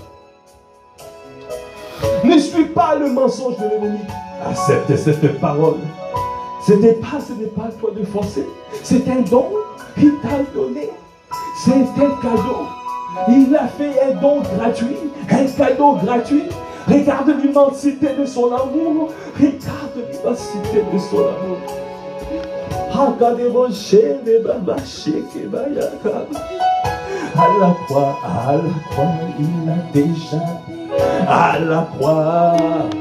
Ne suis pas le mensonge de l'ennemi. Accepte cette parole. Ce n'est pas, ce n'est pas à toi de forcer. C'est un don qu'il t'a donné. C'est un cadeau. Il a fait un don gratuit. Un cadeau gratuit. Regarde l'immensité de son amour. Regarde l'immensité de son amour. À la croix, à la croix, il a déjà. À la croix.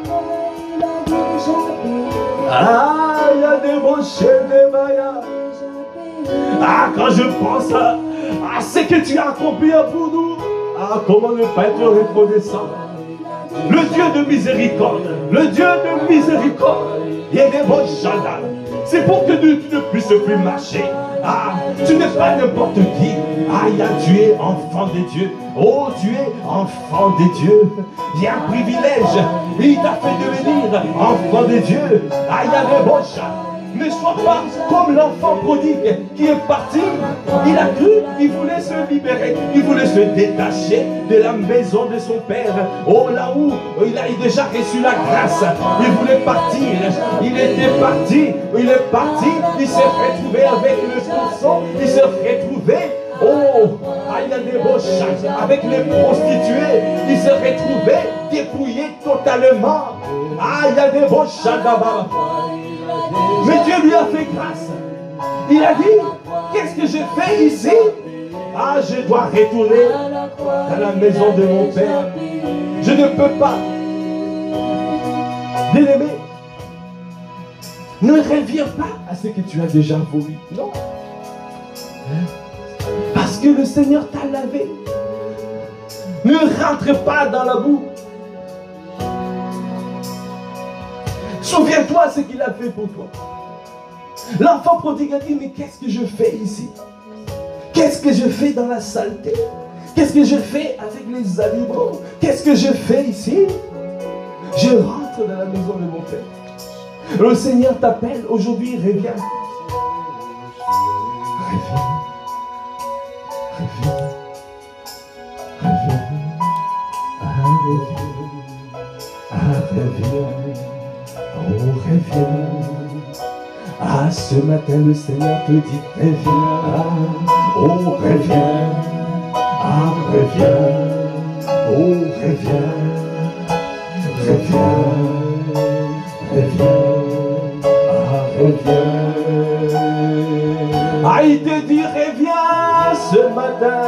Ah, il y a des rochers, des maillas. Ah, quand je pense à, à ce que tu as accompli pour nous. Ah, comment ne pas être reconnaissant. Le Dieu de miséricorde, le Dieu de miséricorde, il y a des bons gendarmes. C'est pour que tu ne puisses plus marcher. Ah, tu n'es pas n'importe qui. Ah, tu es enfant de Dieu. Oh, tu es enfant de Dieu. Il y a un privilège. Il t'a fait devenir enfant de Dieu. Ah, il y a des bons chats. Ne sois pas comme l'enfant prodigue qui est parti. Il a cru, il voulait se libérer, il voulait se détacher de la maison de son père. Oh, là où il a déjà reçu la grâce, il voulait partir. Il était parti, il est parti, il s'est retrouvé avec le pourcent, il s'est retrouvé. Oh, il y a des beaux chats avec les prostituées. Il s'est retrouvé dépouillé totalement. Ah, il y a des beaux chats là-bas. Mais Dieu lui a fait grâce. Il a dit, qu'est-ce que je fais ici? Ah, je dois retourner dans la maison de mon père. Je ne peux pas. Bien-aimé, ne reviens pas à ce que tu as déjà voulu. Non. Parce que le Seigneur t'a lavé. Ne rentre pas dans la boue. Souviens-toi ce qu'il a fait pour toi. L'enfant prodigue a dit, mais qu'est-ce que je fais ici? Qu'est-ce que je fais dans la saleté? Qu'est-ce que je fais avec les animaux? Qu'est-ce que je fais ici? Je rentre dans la maison de mon père. Le Seigneur t'appelle aujourd'hui, reviens. Reviens. Reviens. Reviens. Ah, reviens. Ah, reviens. Oh, reviens. Ah, ce matin, le Seigneur te dit, reviens. Ah, oh, reviens. Ah, reviens. Oh, reviens. Reviens. Reviens. Ah, reviens. Ah, il te dit, reviens ce matin.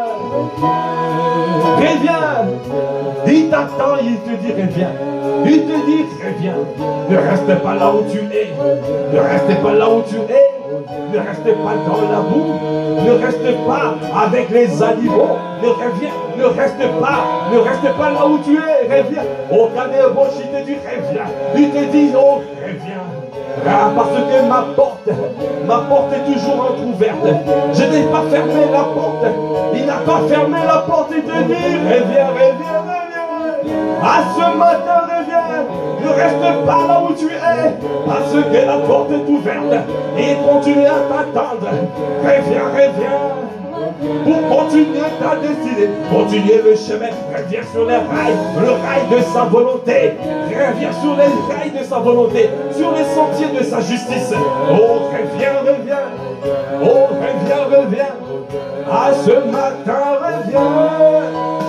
Reviens. Il t'attend, il te dit, reviens. Il te dit, reviens. Ne reste pas là où tu es. Ne reste pas là où tu es. Ne reste pas dans la boue. Ne reste pas avec les animaux. Ne reviens. Ne reste pas. Ne reste pas là où tu es. Reviens. Au Canéboche, il te dit, reviens. Il te dit, oh, reviens. Ah, parce que ma porte, ma porte est toujours entrouverte. Je n'ai pas fermé la porte. Il n'a pas fermé la porte. Il te dit, reviens, reviens, reviens. À ce matin, reviens. Ne reste pas là où tu es. Parce que la porte est ouverte. Et il continue à t'attendre. Reviens, reviens. Pour continuer ta destinée, continuer le chemin, reviens sur les rails, le rail de sa volonté, reviens sur les rails de sa volonté, sur les sentiers de sa justice. Oh, reviens, reviens, oh, reviens, reviens, à ce matin, reviens,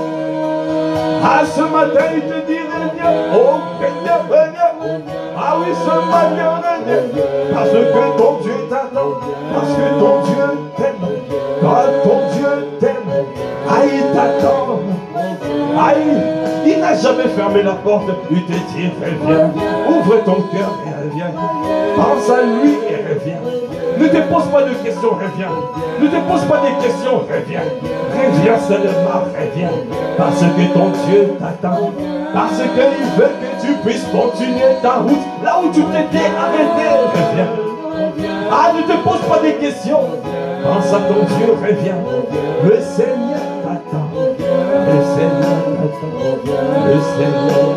à ce matin, il te dit, reviens, oh, reviens, reviens, ah oui, ce matin, reviens, parce que ton Dieu t'attend, parce que ton Dieu t'aime. Quand ton Dieu t'aime, aïe, il t'attend, aïe, il n'a jamais fermé la porte, il te dit, reviens, ouvre ton cœur et reviens, pense à lui et reviens, ne te pose pas de questions, reviens, ne te pose pas de questions, reviens, reviens seulement, reviens, parce que ton Dieu t'attend, parce qu'il veut que tu puisses continuer ta route, là où tu t'étais arrêté, reviens. Ah, ne te pose pas des questions. Pense à ton Dieu, reviens. Le Seigneur t'attend. Le Seigneur t'attend. Le Seigneur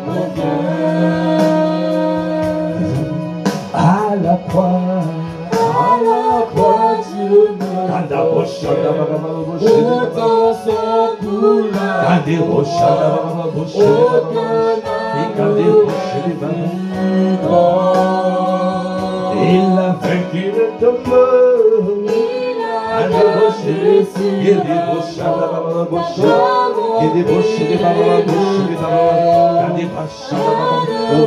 t'attend. À la croix. À la croix, Dieu me autant son couleur. Il a vaincu le tombeau. Il a débauché les cieux. Il débauche la bouche. Il débauche les babas. Il débauche la bouche. Il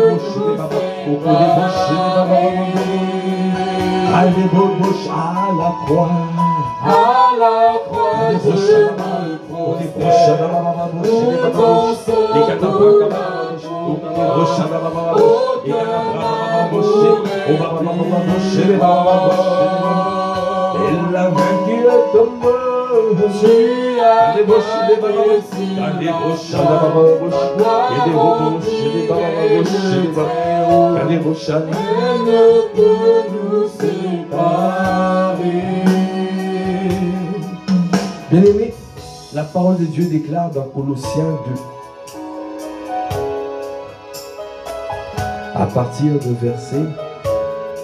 débauche à la croix. À la croix, Il débauche la bouche. Il débauche la bouche. Il a vaincu le tombeau. tu as débauché rien ne peut nous séparer. Bien-aimé, la parole de Dieu déclare dans Colossiens deux, à partir du verset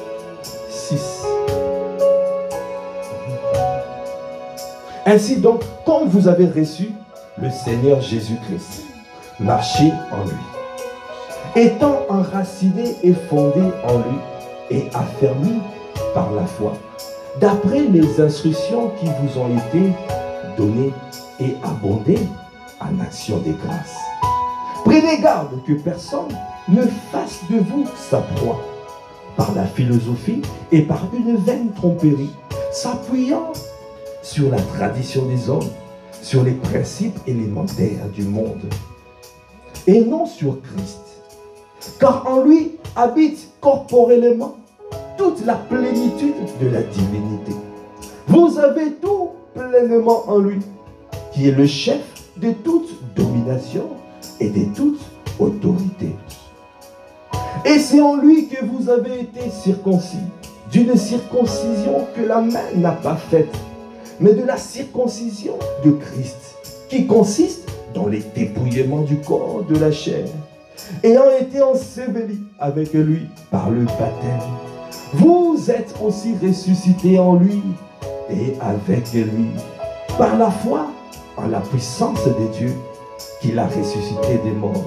Ainsi donc, comme vous avez reçu le Seigneur Jésus-Christ, marchez en lui, étant enraciné et fondé en lui et affermi par la foi, d'après les instructions qui vous ont été données et abondées en action des grâces. Prenez garde que personne ne fasse de vous sa proie par la philosophie et par une vaine tromperie, s'appuyant sur la tradition des hommes, sur les principes élémentaires du monde, et non sur Christ. Car en lui habite corporellement toute la plénitude de la divinité. Vous avez tout pleinement en lui, qui est le chef de toute domination et de toute autorité. Et c'est en lui que vous avez été circoncis, d'une circoncision que la main n'a pas faite, mais de la circoncision de Christ, qui consiste dans les dépouillements du corps de la chair, ayant été ensevelis avec lui par le baptême. Vous êtes aussi ressuscités en lui et avec lui, par la foi en la puissance de Dieu qu'il a ressuscité des morts.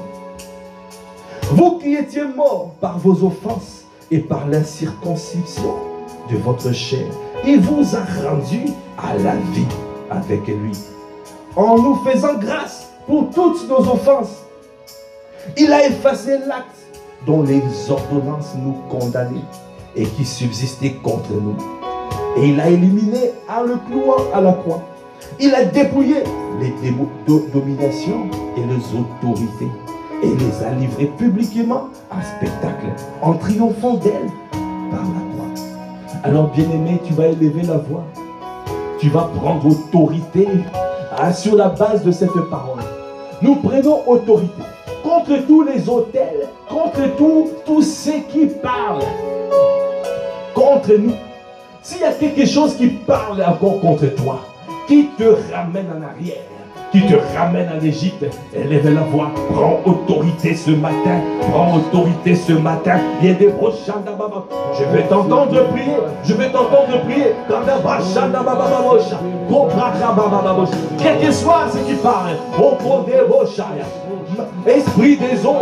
Vous qui étiez morts par vos offenses et par l'incirconcision de votre chair, il vous a rendus à la vie avec lui, en nous faisant grâce pour toutes nos offenses. Il a effacé l'acte dont les ordonnances nous condamnaient et qui subsistait contre nous. Et il a éliminé en le clouant à la croix. Il a dépouillé les dominations et les autorités et les a livrées publiquement à spectacle en triomphant d'elles par la croix. Alors bien-aimé, tu vas élever la voix. Tu vas prendre autorité hein, sur la base de cette parole. Nous prenons autorité contre tous les autels, contre tous tous ceux qui parlent contre nous. S'il y a quelque chose qui parle encore contre toi, qui te ramène en arrière, qui te ramène en Égypte, élève la voix, prends autorité ce matin, prends autorité ce matin. Il y a des prochains d'abord. Je vais t'entendre prier, je vais t'entendre prier. Quel que soit ce qui parle, au fond des bochaya. Esprit des eaux,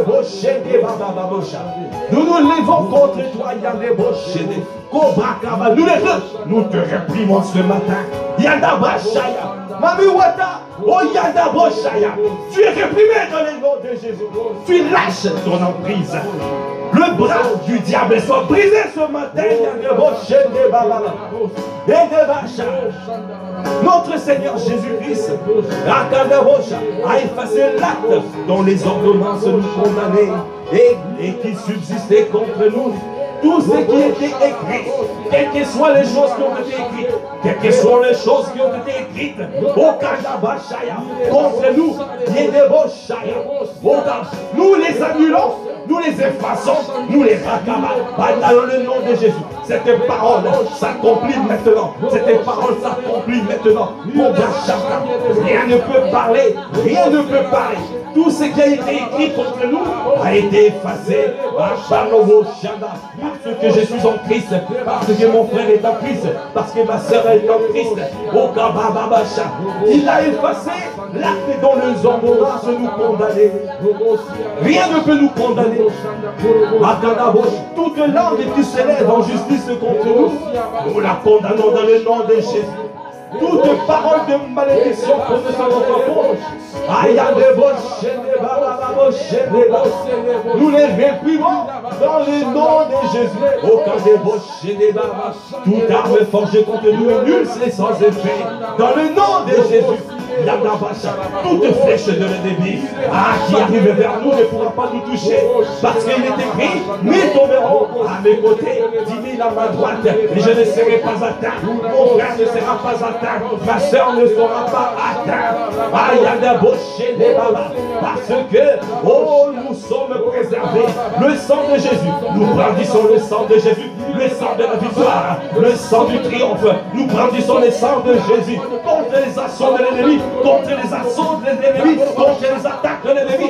nous nous levons contre toi, Yandeboshede. Nous les deux, nous te réprimons ce matin. Yandabashaya. Mami Wata, oh Yandabashaya. Tu es réprimé dans le nom de Jésus. Tu lâches ton emprise. Le bras du diable soit brisé ce matin. Yandeboshede Baba. Notre Seigneur Jésus-Christ a effacé l'acte dont les ordonnances nous condamnaient et, et qui subsistait contre nous. Tout ce qui était écrit, quelles que soient les choses qui ont été écrites, quelles que soient les choses qui ont été écrites, au Kadabashaya, contre nous, nous les annulons, nous les effaçons, nous les racamarons dans le nom de Jésus. Cette parole s'accomplit maintenant. Cette parole s'accomplit maintenant. Rien ne peut parler, rien ne peut parler. Tout ce qui a été écrit contre nous a été effacé. Parce que je suis en Christ, parce que mon frère est en Christ, parce que ma soeur est en Christ. Il a effacé l'acte dont les ordonnances nous condamnaient. Rien ne peut nous condamner. Toute langue qui s'élève en justice contre nous, nous la condamnons dans le nom de Jésus. Toute parole de malédiction contre notre bouche, nous les réprimons dans le nom de Jésus. Toute arme forgée contre nous est nulle, c'est sans effet. Dans le nom de Jésus. Toute flèche de l'ennemi ah, qui arrive vers nous ne pourra pas nous toucher. Parce qu'il est écrit, mille tomberont à mes côtés, dix mille à ma droite, et je ne serai pas atteint. Mon frère ne sera pas atteint. Ma soeur ne sera pas atteinte. Parce que, oh, nous sommes préservés. Le sang de Jésus, nous brandissons le sang de Jésus, le sang de la victoire, le sang du triomphe. Nous brandissons le sang de Jésus contre les assauts de l'ennemi, contre les assauts de l'ennemi, contre les attaques de l'ennemi.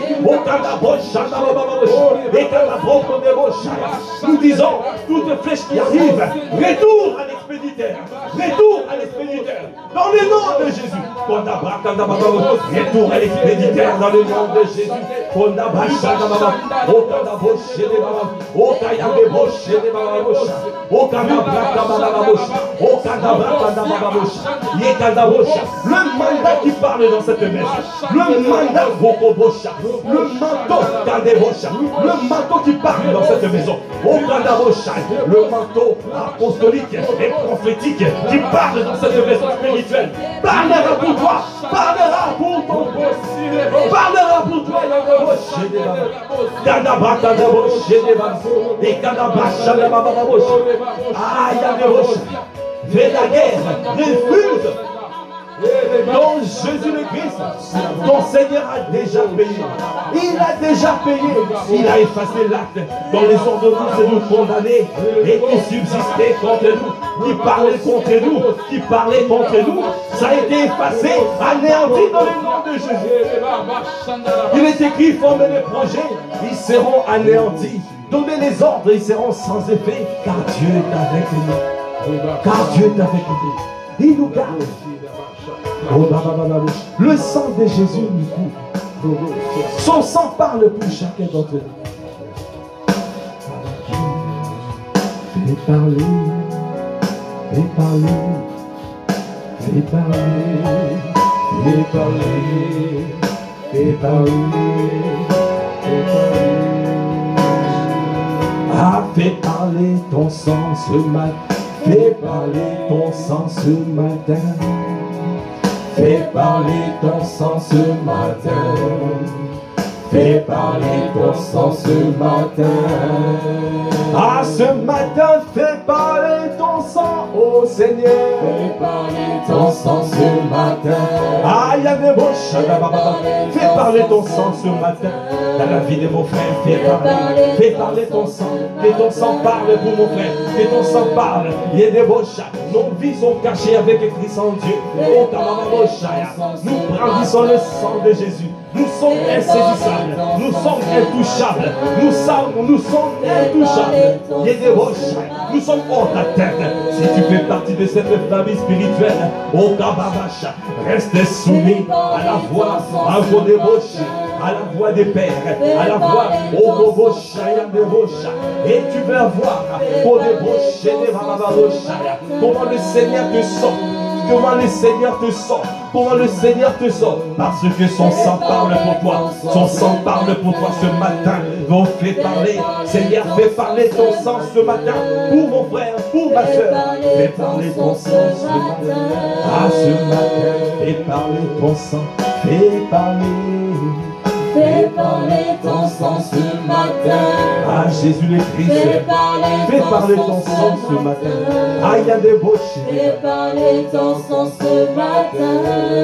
Nous disons, toute flèche qui arrive, retour à l'expéditeur, retour à l'expéditeur, Dans le nom de Jésus. Retour à l'expéditeur dans le nom de Jésus. Le mandat qui parle dans cette maison. Le mandat le manteau le manteau qui parle dans cette maison. Le manteau apostolique et prophétique qui parle dans cette maison spirituelle. Parlera pour toi. Parlera pour ton Parlera pour toi. Fais la guerre. Refuse. Donc Jésus le Christ, ton Seigneur a déjà payé. Il a déjà payé. Il a effacé l'acte dont les ordonnances nous condamnaient et qui subsistaient contre nous, qui parlaient contre nous, qui parlaient contre nous. Ça a été effacé, anéanti dans le nom de Jésus. Il est écrit, formez les projets, ils seront anéantis. Donnez les ordres, ils seront sans effet, car Dieu est avec nous. Car Dieu est avec nous. Il nous garde. Le sang de Jésus nous couvre. Son sang parle pour chacun d'entre nous. Fais parler, fais parler, fais parler, fais parler, fais parler, fais parler. Ah, fais parler ton sang ce matin. Fais parler ton sang ce matin. Fais parler ton sang ce matin. Fais parler ton sang ce matin. Ah, ce matin, fais parler ton sang, oh Seigneur. Fais parler ton sang ce matin. Ah, il y a des bouches. Fais parler ton sang ce matin. Dans la vie de mon frère, fais parler. Fais parler ton sang. Que ton sang parle pour mon frère. Que ton sang parle. Il y a des bouches. Nos vies sont cachées avec Christ en Dieu. Oh, nous brandissons le sang de Jésus. Nous sommes insaisissables. Nous sommes intouchables. Nous sommes, nous sommes intouchables. Il y a des roches. Nous sommes hors de la tête. Si tu fais partie de cette famille spirituelle, oh Kababacha, reste soumis à la voix, à vos débauches, à la voix des pères, à la voix, oh Bobocha, des roches. Et tu vas voir, pour débaucher des Bababacha, comment le Seigneur te sort. Comment le Seigneur te sort. Comment le Seigneur te sort. Parce que son sang parle pour toi. Son sang parle pour toi ce matin. Donc fais parler. Seigneur, fais parler ton sang ce matin. Pour mon frère, pour ma soeur. Fais parler ton sang ce matin. Ah, ce matin, fais parler ton sang. Fais parler. Fais parler ton sang ce matin. Ah, Jésus le Christ. Fais parler, fais parler ton sang ce matin. Ah, il y a des bouches. Fais parler ton sang ce matin.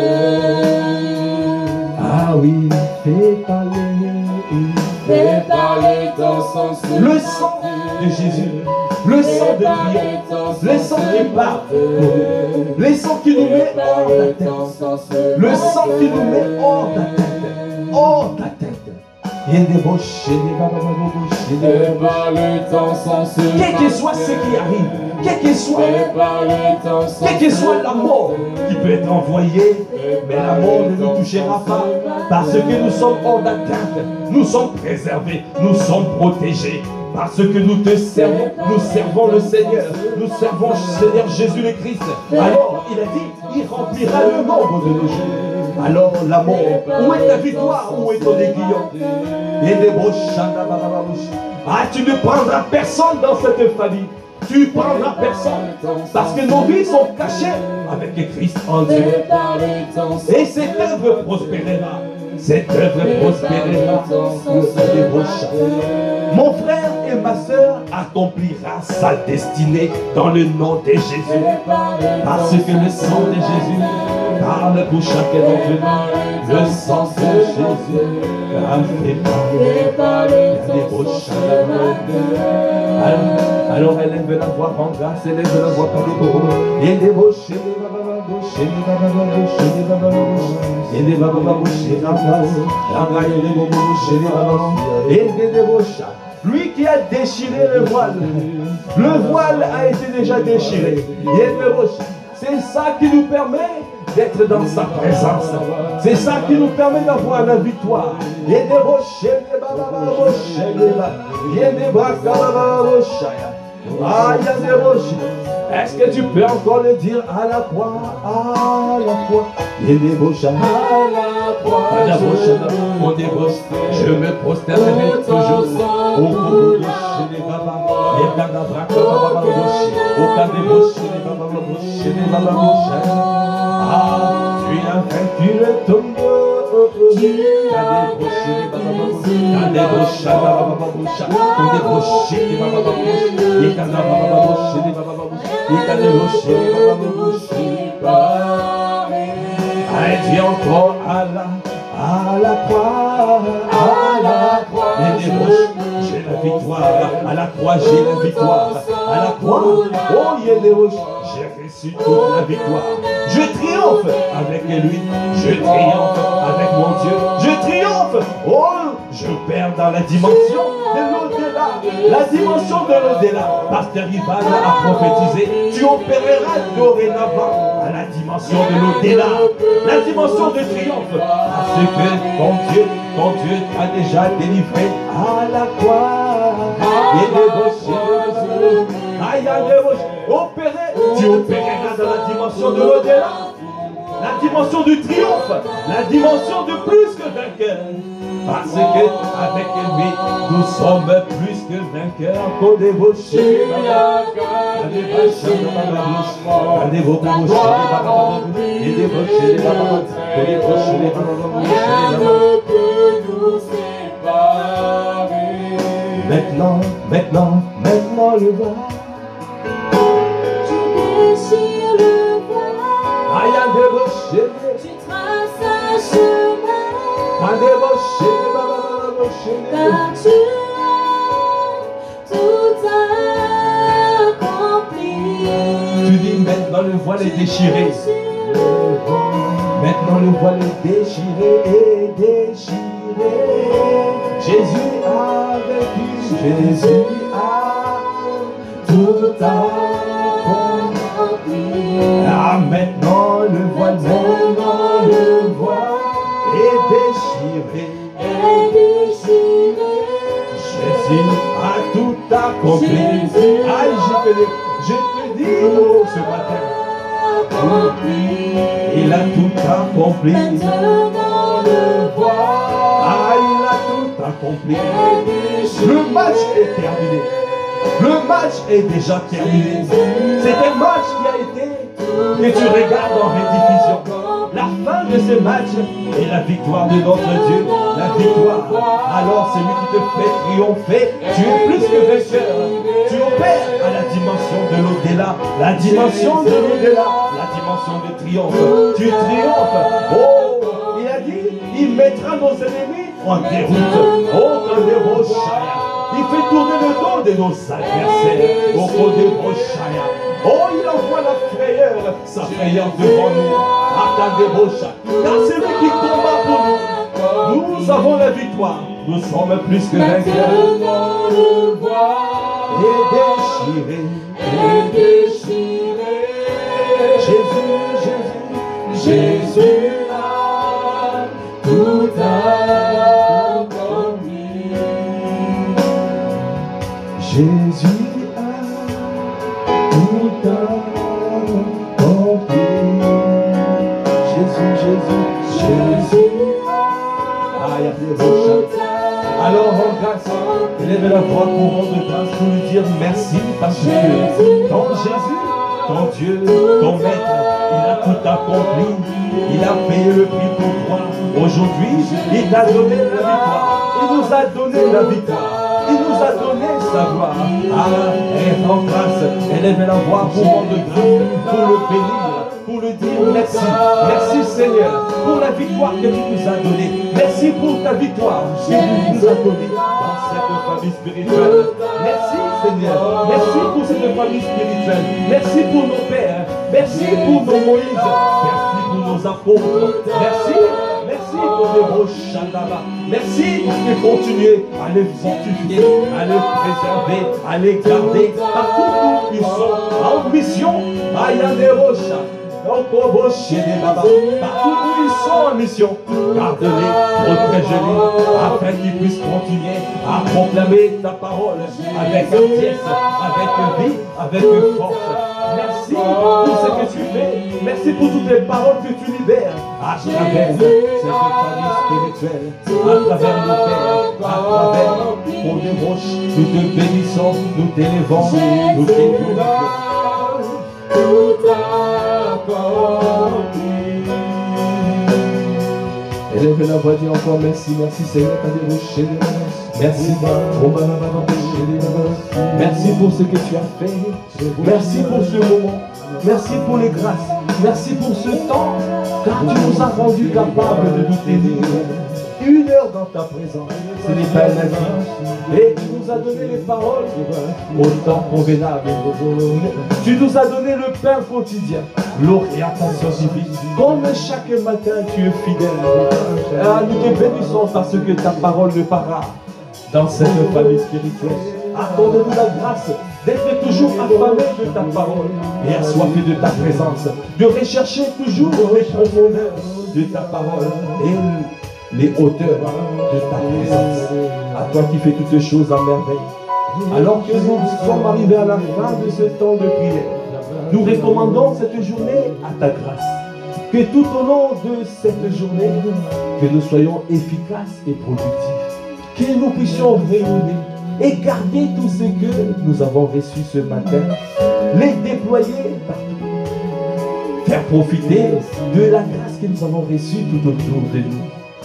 Ah oui, fais parler. Fais parler ton sang ce matin. Le sang de Jésus. Le sang de triomphe. Le sang qui parle. Le sang qui nous met hors de la tête. Le sang qui nous met hors de la tête. Oh, ta tête. Il y a des bouches, des babababouches, des quel que soit ce qui arrive, quel que soit, quel que soit la mort qui peut être envoyée, mais la mort ne nous touchera pas parce que nous sommes hors d'atteinte, nous sommes préservés, nous sommes protégés. Parce que nous te servons, nous servons le Seigneur, nous servons le Seigneur Jésus le Christ. Alors, il a dit, il remplira le nombre de nos jours. Alors, la mort, où est ta victoire, où est ton aiguillon? Ah, tu ne prendras personne dans cette famille. Tu prendras personne. Parce que nos vies sont cachées avec Christ en Dieu. Et cette œuvre prospérera. Cette œuvre prospérera. Mon frère et ma soeur accomplira sa destinée dans le nom de Jésus. Parce que le sang de Jésus parle pour chacun d'entre nous. Le sang de Jésus a fait parler. Alors, alors elle lève la voix en grâce, elle lève la voix par les mots. Et les bouches, et les babababouches, et les babababouches, et les babababouches, et les babababouches, et les babababouches, et les bouches. Lui qui a déchiré le voile, le voile a été déjà déchiré. C'est ça qui nous permet d'être dans sa présence. C'est ça qui nous permet d'avoir la victoire. Est-ce que tu peux encore le dire à la croix, à la croix, à la croix, à la croix, je me prosternerai toujours au bout de chez les babas, et dans la braque, au cas des bouches, chez les babas, ah, tu as vaincu le tombeau, tu as débauché les babas, tu as débauché les babas, tu as débauché les babas, et quand la babas, chez les babas, elle dit encore à la, à la croix, à la croix, j'ai la victoire, à la croix j'ai la victoire, à la croix, oh Yéléoche, j'ai reçu toute la victoire. Je triomphe avec lui, je triomphe avec mon Dieu, je triomphe, oh, je perds dans la dimension de l'au-delà, la dimension de l'au-delà. Pasteur Ivan a prophétisé, tu opéreras dorénavant à la dimension de l'au-delà, la dimension de triomphe, parce que ton Dieu, ton Dieu t'a déjà délivré à la croix. Et les rochers, aïe, les rochers, opérer, tu opéreras dans la dimension de l'au-delà, la dimension du triomphe, la dimension de plus que vainqueur. Parce que avec lui, nous sommes plus que vainqueurs. Qu'on débauche, maintenant, maintenant, maintenant le voile. Tu déchires le voile. Tu traces un chemin. Car tu as tout accompli. Tu dis maintenant le voile est déchiré. Maintenant le voile est déchiré et déchiré. Jésus a vécu, Jésus a tout accompli. Ah, maintenant le voile, maintenant le voile est déchiré. Est déchiré. Jésus a tout accompli. Aïe, je te, je te dis oh, ce matin. Il a tout accompli. Maintenant le voile. Ah, il a tout accompli. Le match est terminé. Le match est déjà terminé. C'est un match qui a été, que tu regardes en rediffusion. La fin de ce match est la victoire de notre Dieu. La victoire. Alors celui qui te fait triompher, tu es plus que vainqueur. Tu opères à la dimension de l'au-delà. La dimension de l'au-delà. La dimension de triomphe. Tu triomphes. Oh, il a dit, il mettra nos ennemis en déroute. Oh, dans les rochaya. Il fait tourner le dos de nos adversaires. Au cours des rochaya. Oh, il envoie la frayeur, sa frayeur devant nous. Attendez vos chats. Car c'est lui qui combat pour nous. Nous avons la victoire. Nous sommes plus que vainqueurs. Le voile Et déchiré. est déchiré. Jésus, Jésus, Jésus a tout accompli. Jésus a tout accompli. Jésus, Jésus, Jésus. Ah, il y a des beaux chants. Alors, en grâce, élève la voix pour rendre grâce, pour lui dire merci parce que ton Jésus, ton Dieu, ton Maître, il a tout accompli. Il a payé le prix pour toi. Aujourd'hui, il t'a donné la victoire. Il nous a donné la victoire. Il nous a donné sa gloire. Ah, et en grâce, élève la voix pour rendre grâce, pour le bénir, pour le dire merci. Merci Seigneur pour la victoire que tu nous as donnée. Merci pour ta victoire que tu nous as donnée dans cette famille spirituelle. Merci Seigneur. Merci pour cette famille spirituelle. Merci pour nos pères. Merci pour nos Moïse. Merci pour nos apôtres. Merci. Merci pour les beaux Merci de continuer à les fortifier, à les préserver, à les garder partout où ils sont en mission. Partout où ils sont en mission, garde-les, protège-les, afin qu'ils puissent continuer à proclamer ta parole avec hardiesse, avec vie, avec force. Merci pour ce que tu fais. Merci pour toutes les paroles que tu libères à travers cette famille spirituelle, à travers nos pères, à travers mon déroche. Nous te bénissons, nous t'élevons, nous t'élevons. Tout accompli. Élève la voix, dis encore merci, merci Seigneur, merci, merci pour ce que tu as fait, merci pour ce moment, merci pour les grâces, merci pour ce temps, car tu nous as rendus capables de nous aider. Une heure dans ta présence, ce n'est pas un avis. Et tu nous as donné les paroles au temps convenable. Tu nous as donné le pain quotidien, l'orientation divine. Comme chaque matin, tu es fidèle. Ah, nous te bénissons parce que ta parole ne part pas dans cette famille spirituelle. Accorde-nous la grâce d'être toujours affamé de ta parole et assoiffé de ta présence, de rechercher toujours les profondeurs de ta parole et les hauteurs de ta présence. À toi qui fais toutes les choses en merveille. Alors que nous sommes arrivés à la fin de ce temps de prière, nous recommandons cette journée à ta grâce. Que tout au long de cette journée, que nous soyons efficaces et productifs. Que nous puissions réunir et garder tout ce que nous avons reçu ce matin, les déployer partout. Faire profiter de la grâce que nous avons reçue tout autour de nous.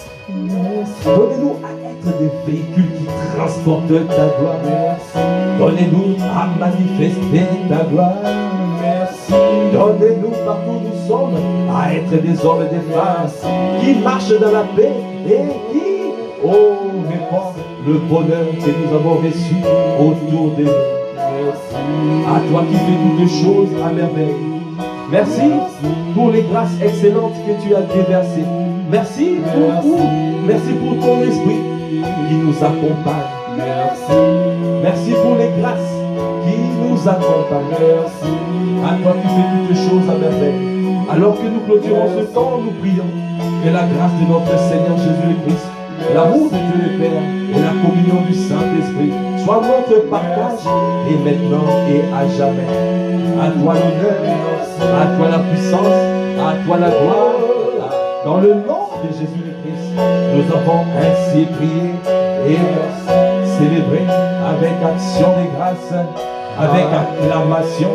Donnez-nous à être des véhicules qui transportent ta gloire. Merci. Donnez-nous à manifester ta gloire. Merci. Donnez-nous partout où nous sommes à être des hommes et des femmes qui marchent dans la paix et qui, oh, répandent le bonheur que nous avons reçu autour de nous. Merci. À toi qui fais toutes les choses à merveille. Merci pour les grâces excellentes que tu as déversées. Merci pour tout. Merci pour ton esprit qui nous accompagne. Merci. Merci pour les grâces qui nous accompagnent. Merci. À toi qui fais toutes les choses à merveille. Alors que nous clôturons ce temps, nous prions que la grâce de notre Seigneur Jésus-Christ, l'amour de Dieu le Père et la communion du Saint-Esprit soit notre partage et maintenant et à jamais. À toi l'honneur, à toi la puissance, à toi la gloire. Dans le nom de Jésus-Christ, nous avons ainsi prié et célébré avec action de grâce, avec acclamation.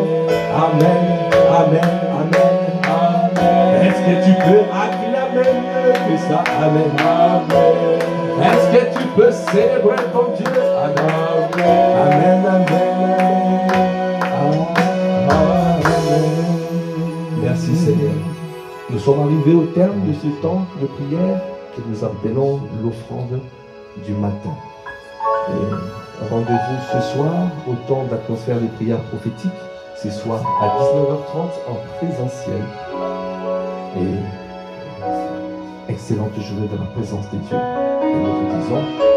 Amen, amen, amen, amen. Est-ce que tu peux acclamer mieux que ça? Amen, amen. Est-ce que tu peux célébrer ton Dieu? Amen, amen, amen, amen. Merci Seigneur. Nous sommes arrivés au terme de ce temps de prière que nous appelons l'offrande du matin. Et rendez-vous ce soir au temps d'atmosphère des prières prophétiques, ce soir à dix-neuf heures trente en présentiel. Et excellente journée de la présence de Dieu. Et nous vous disons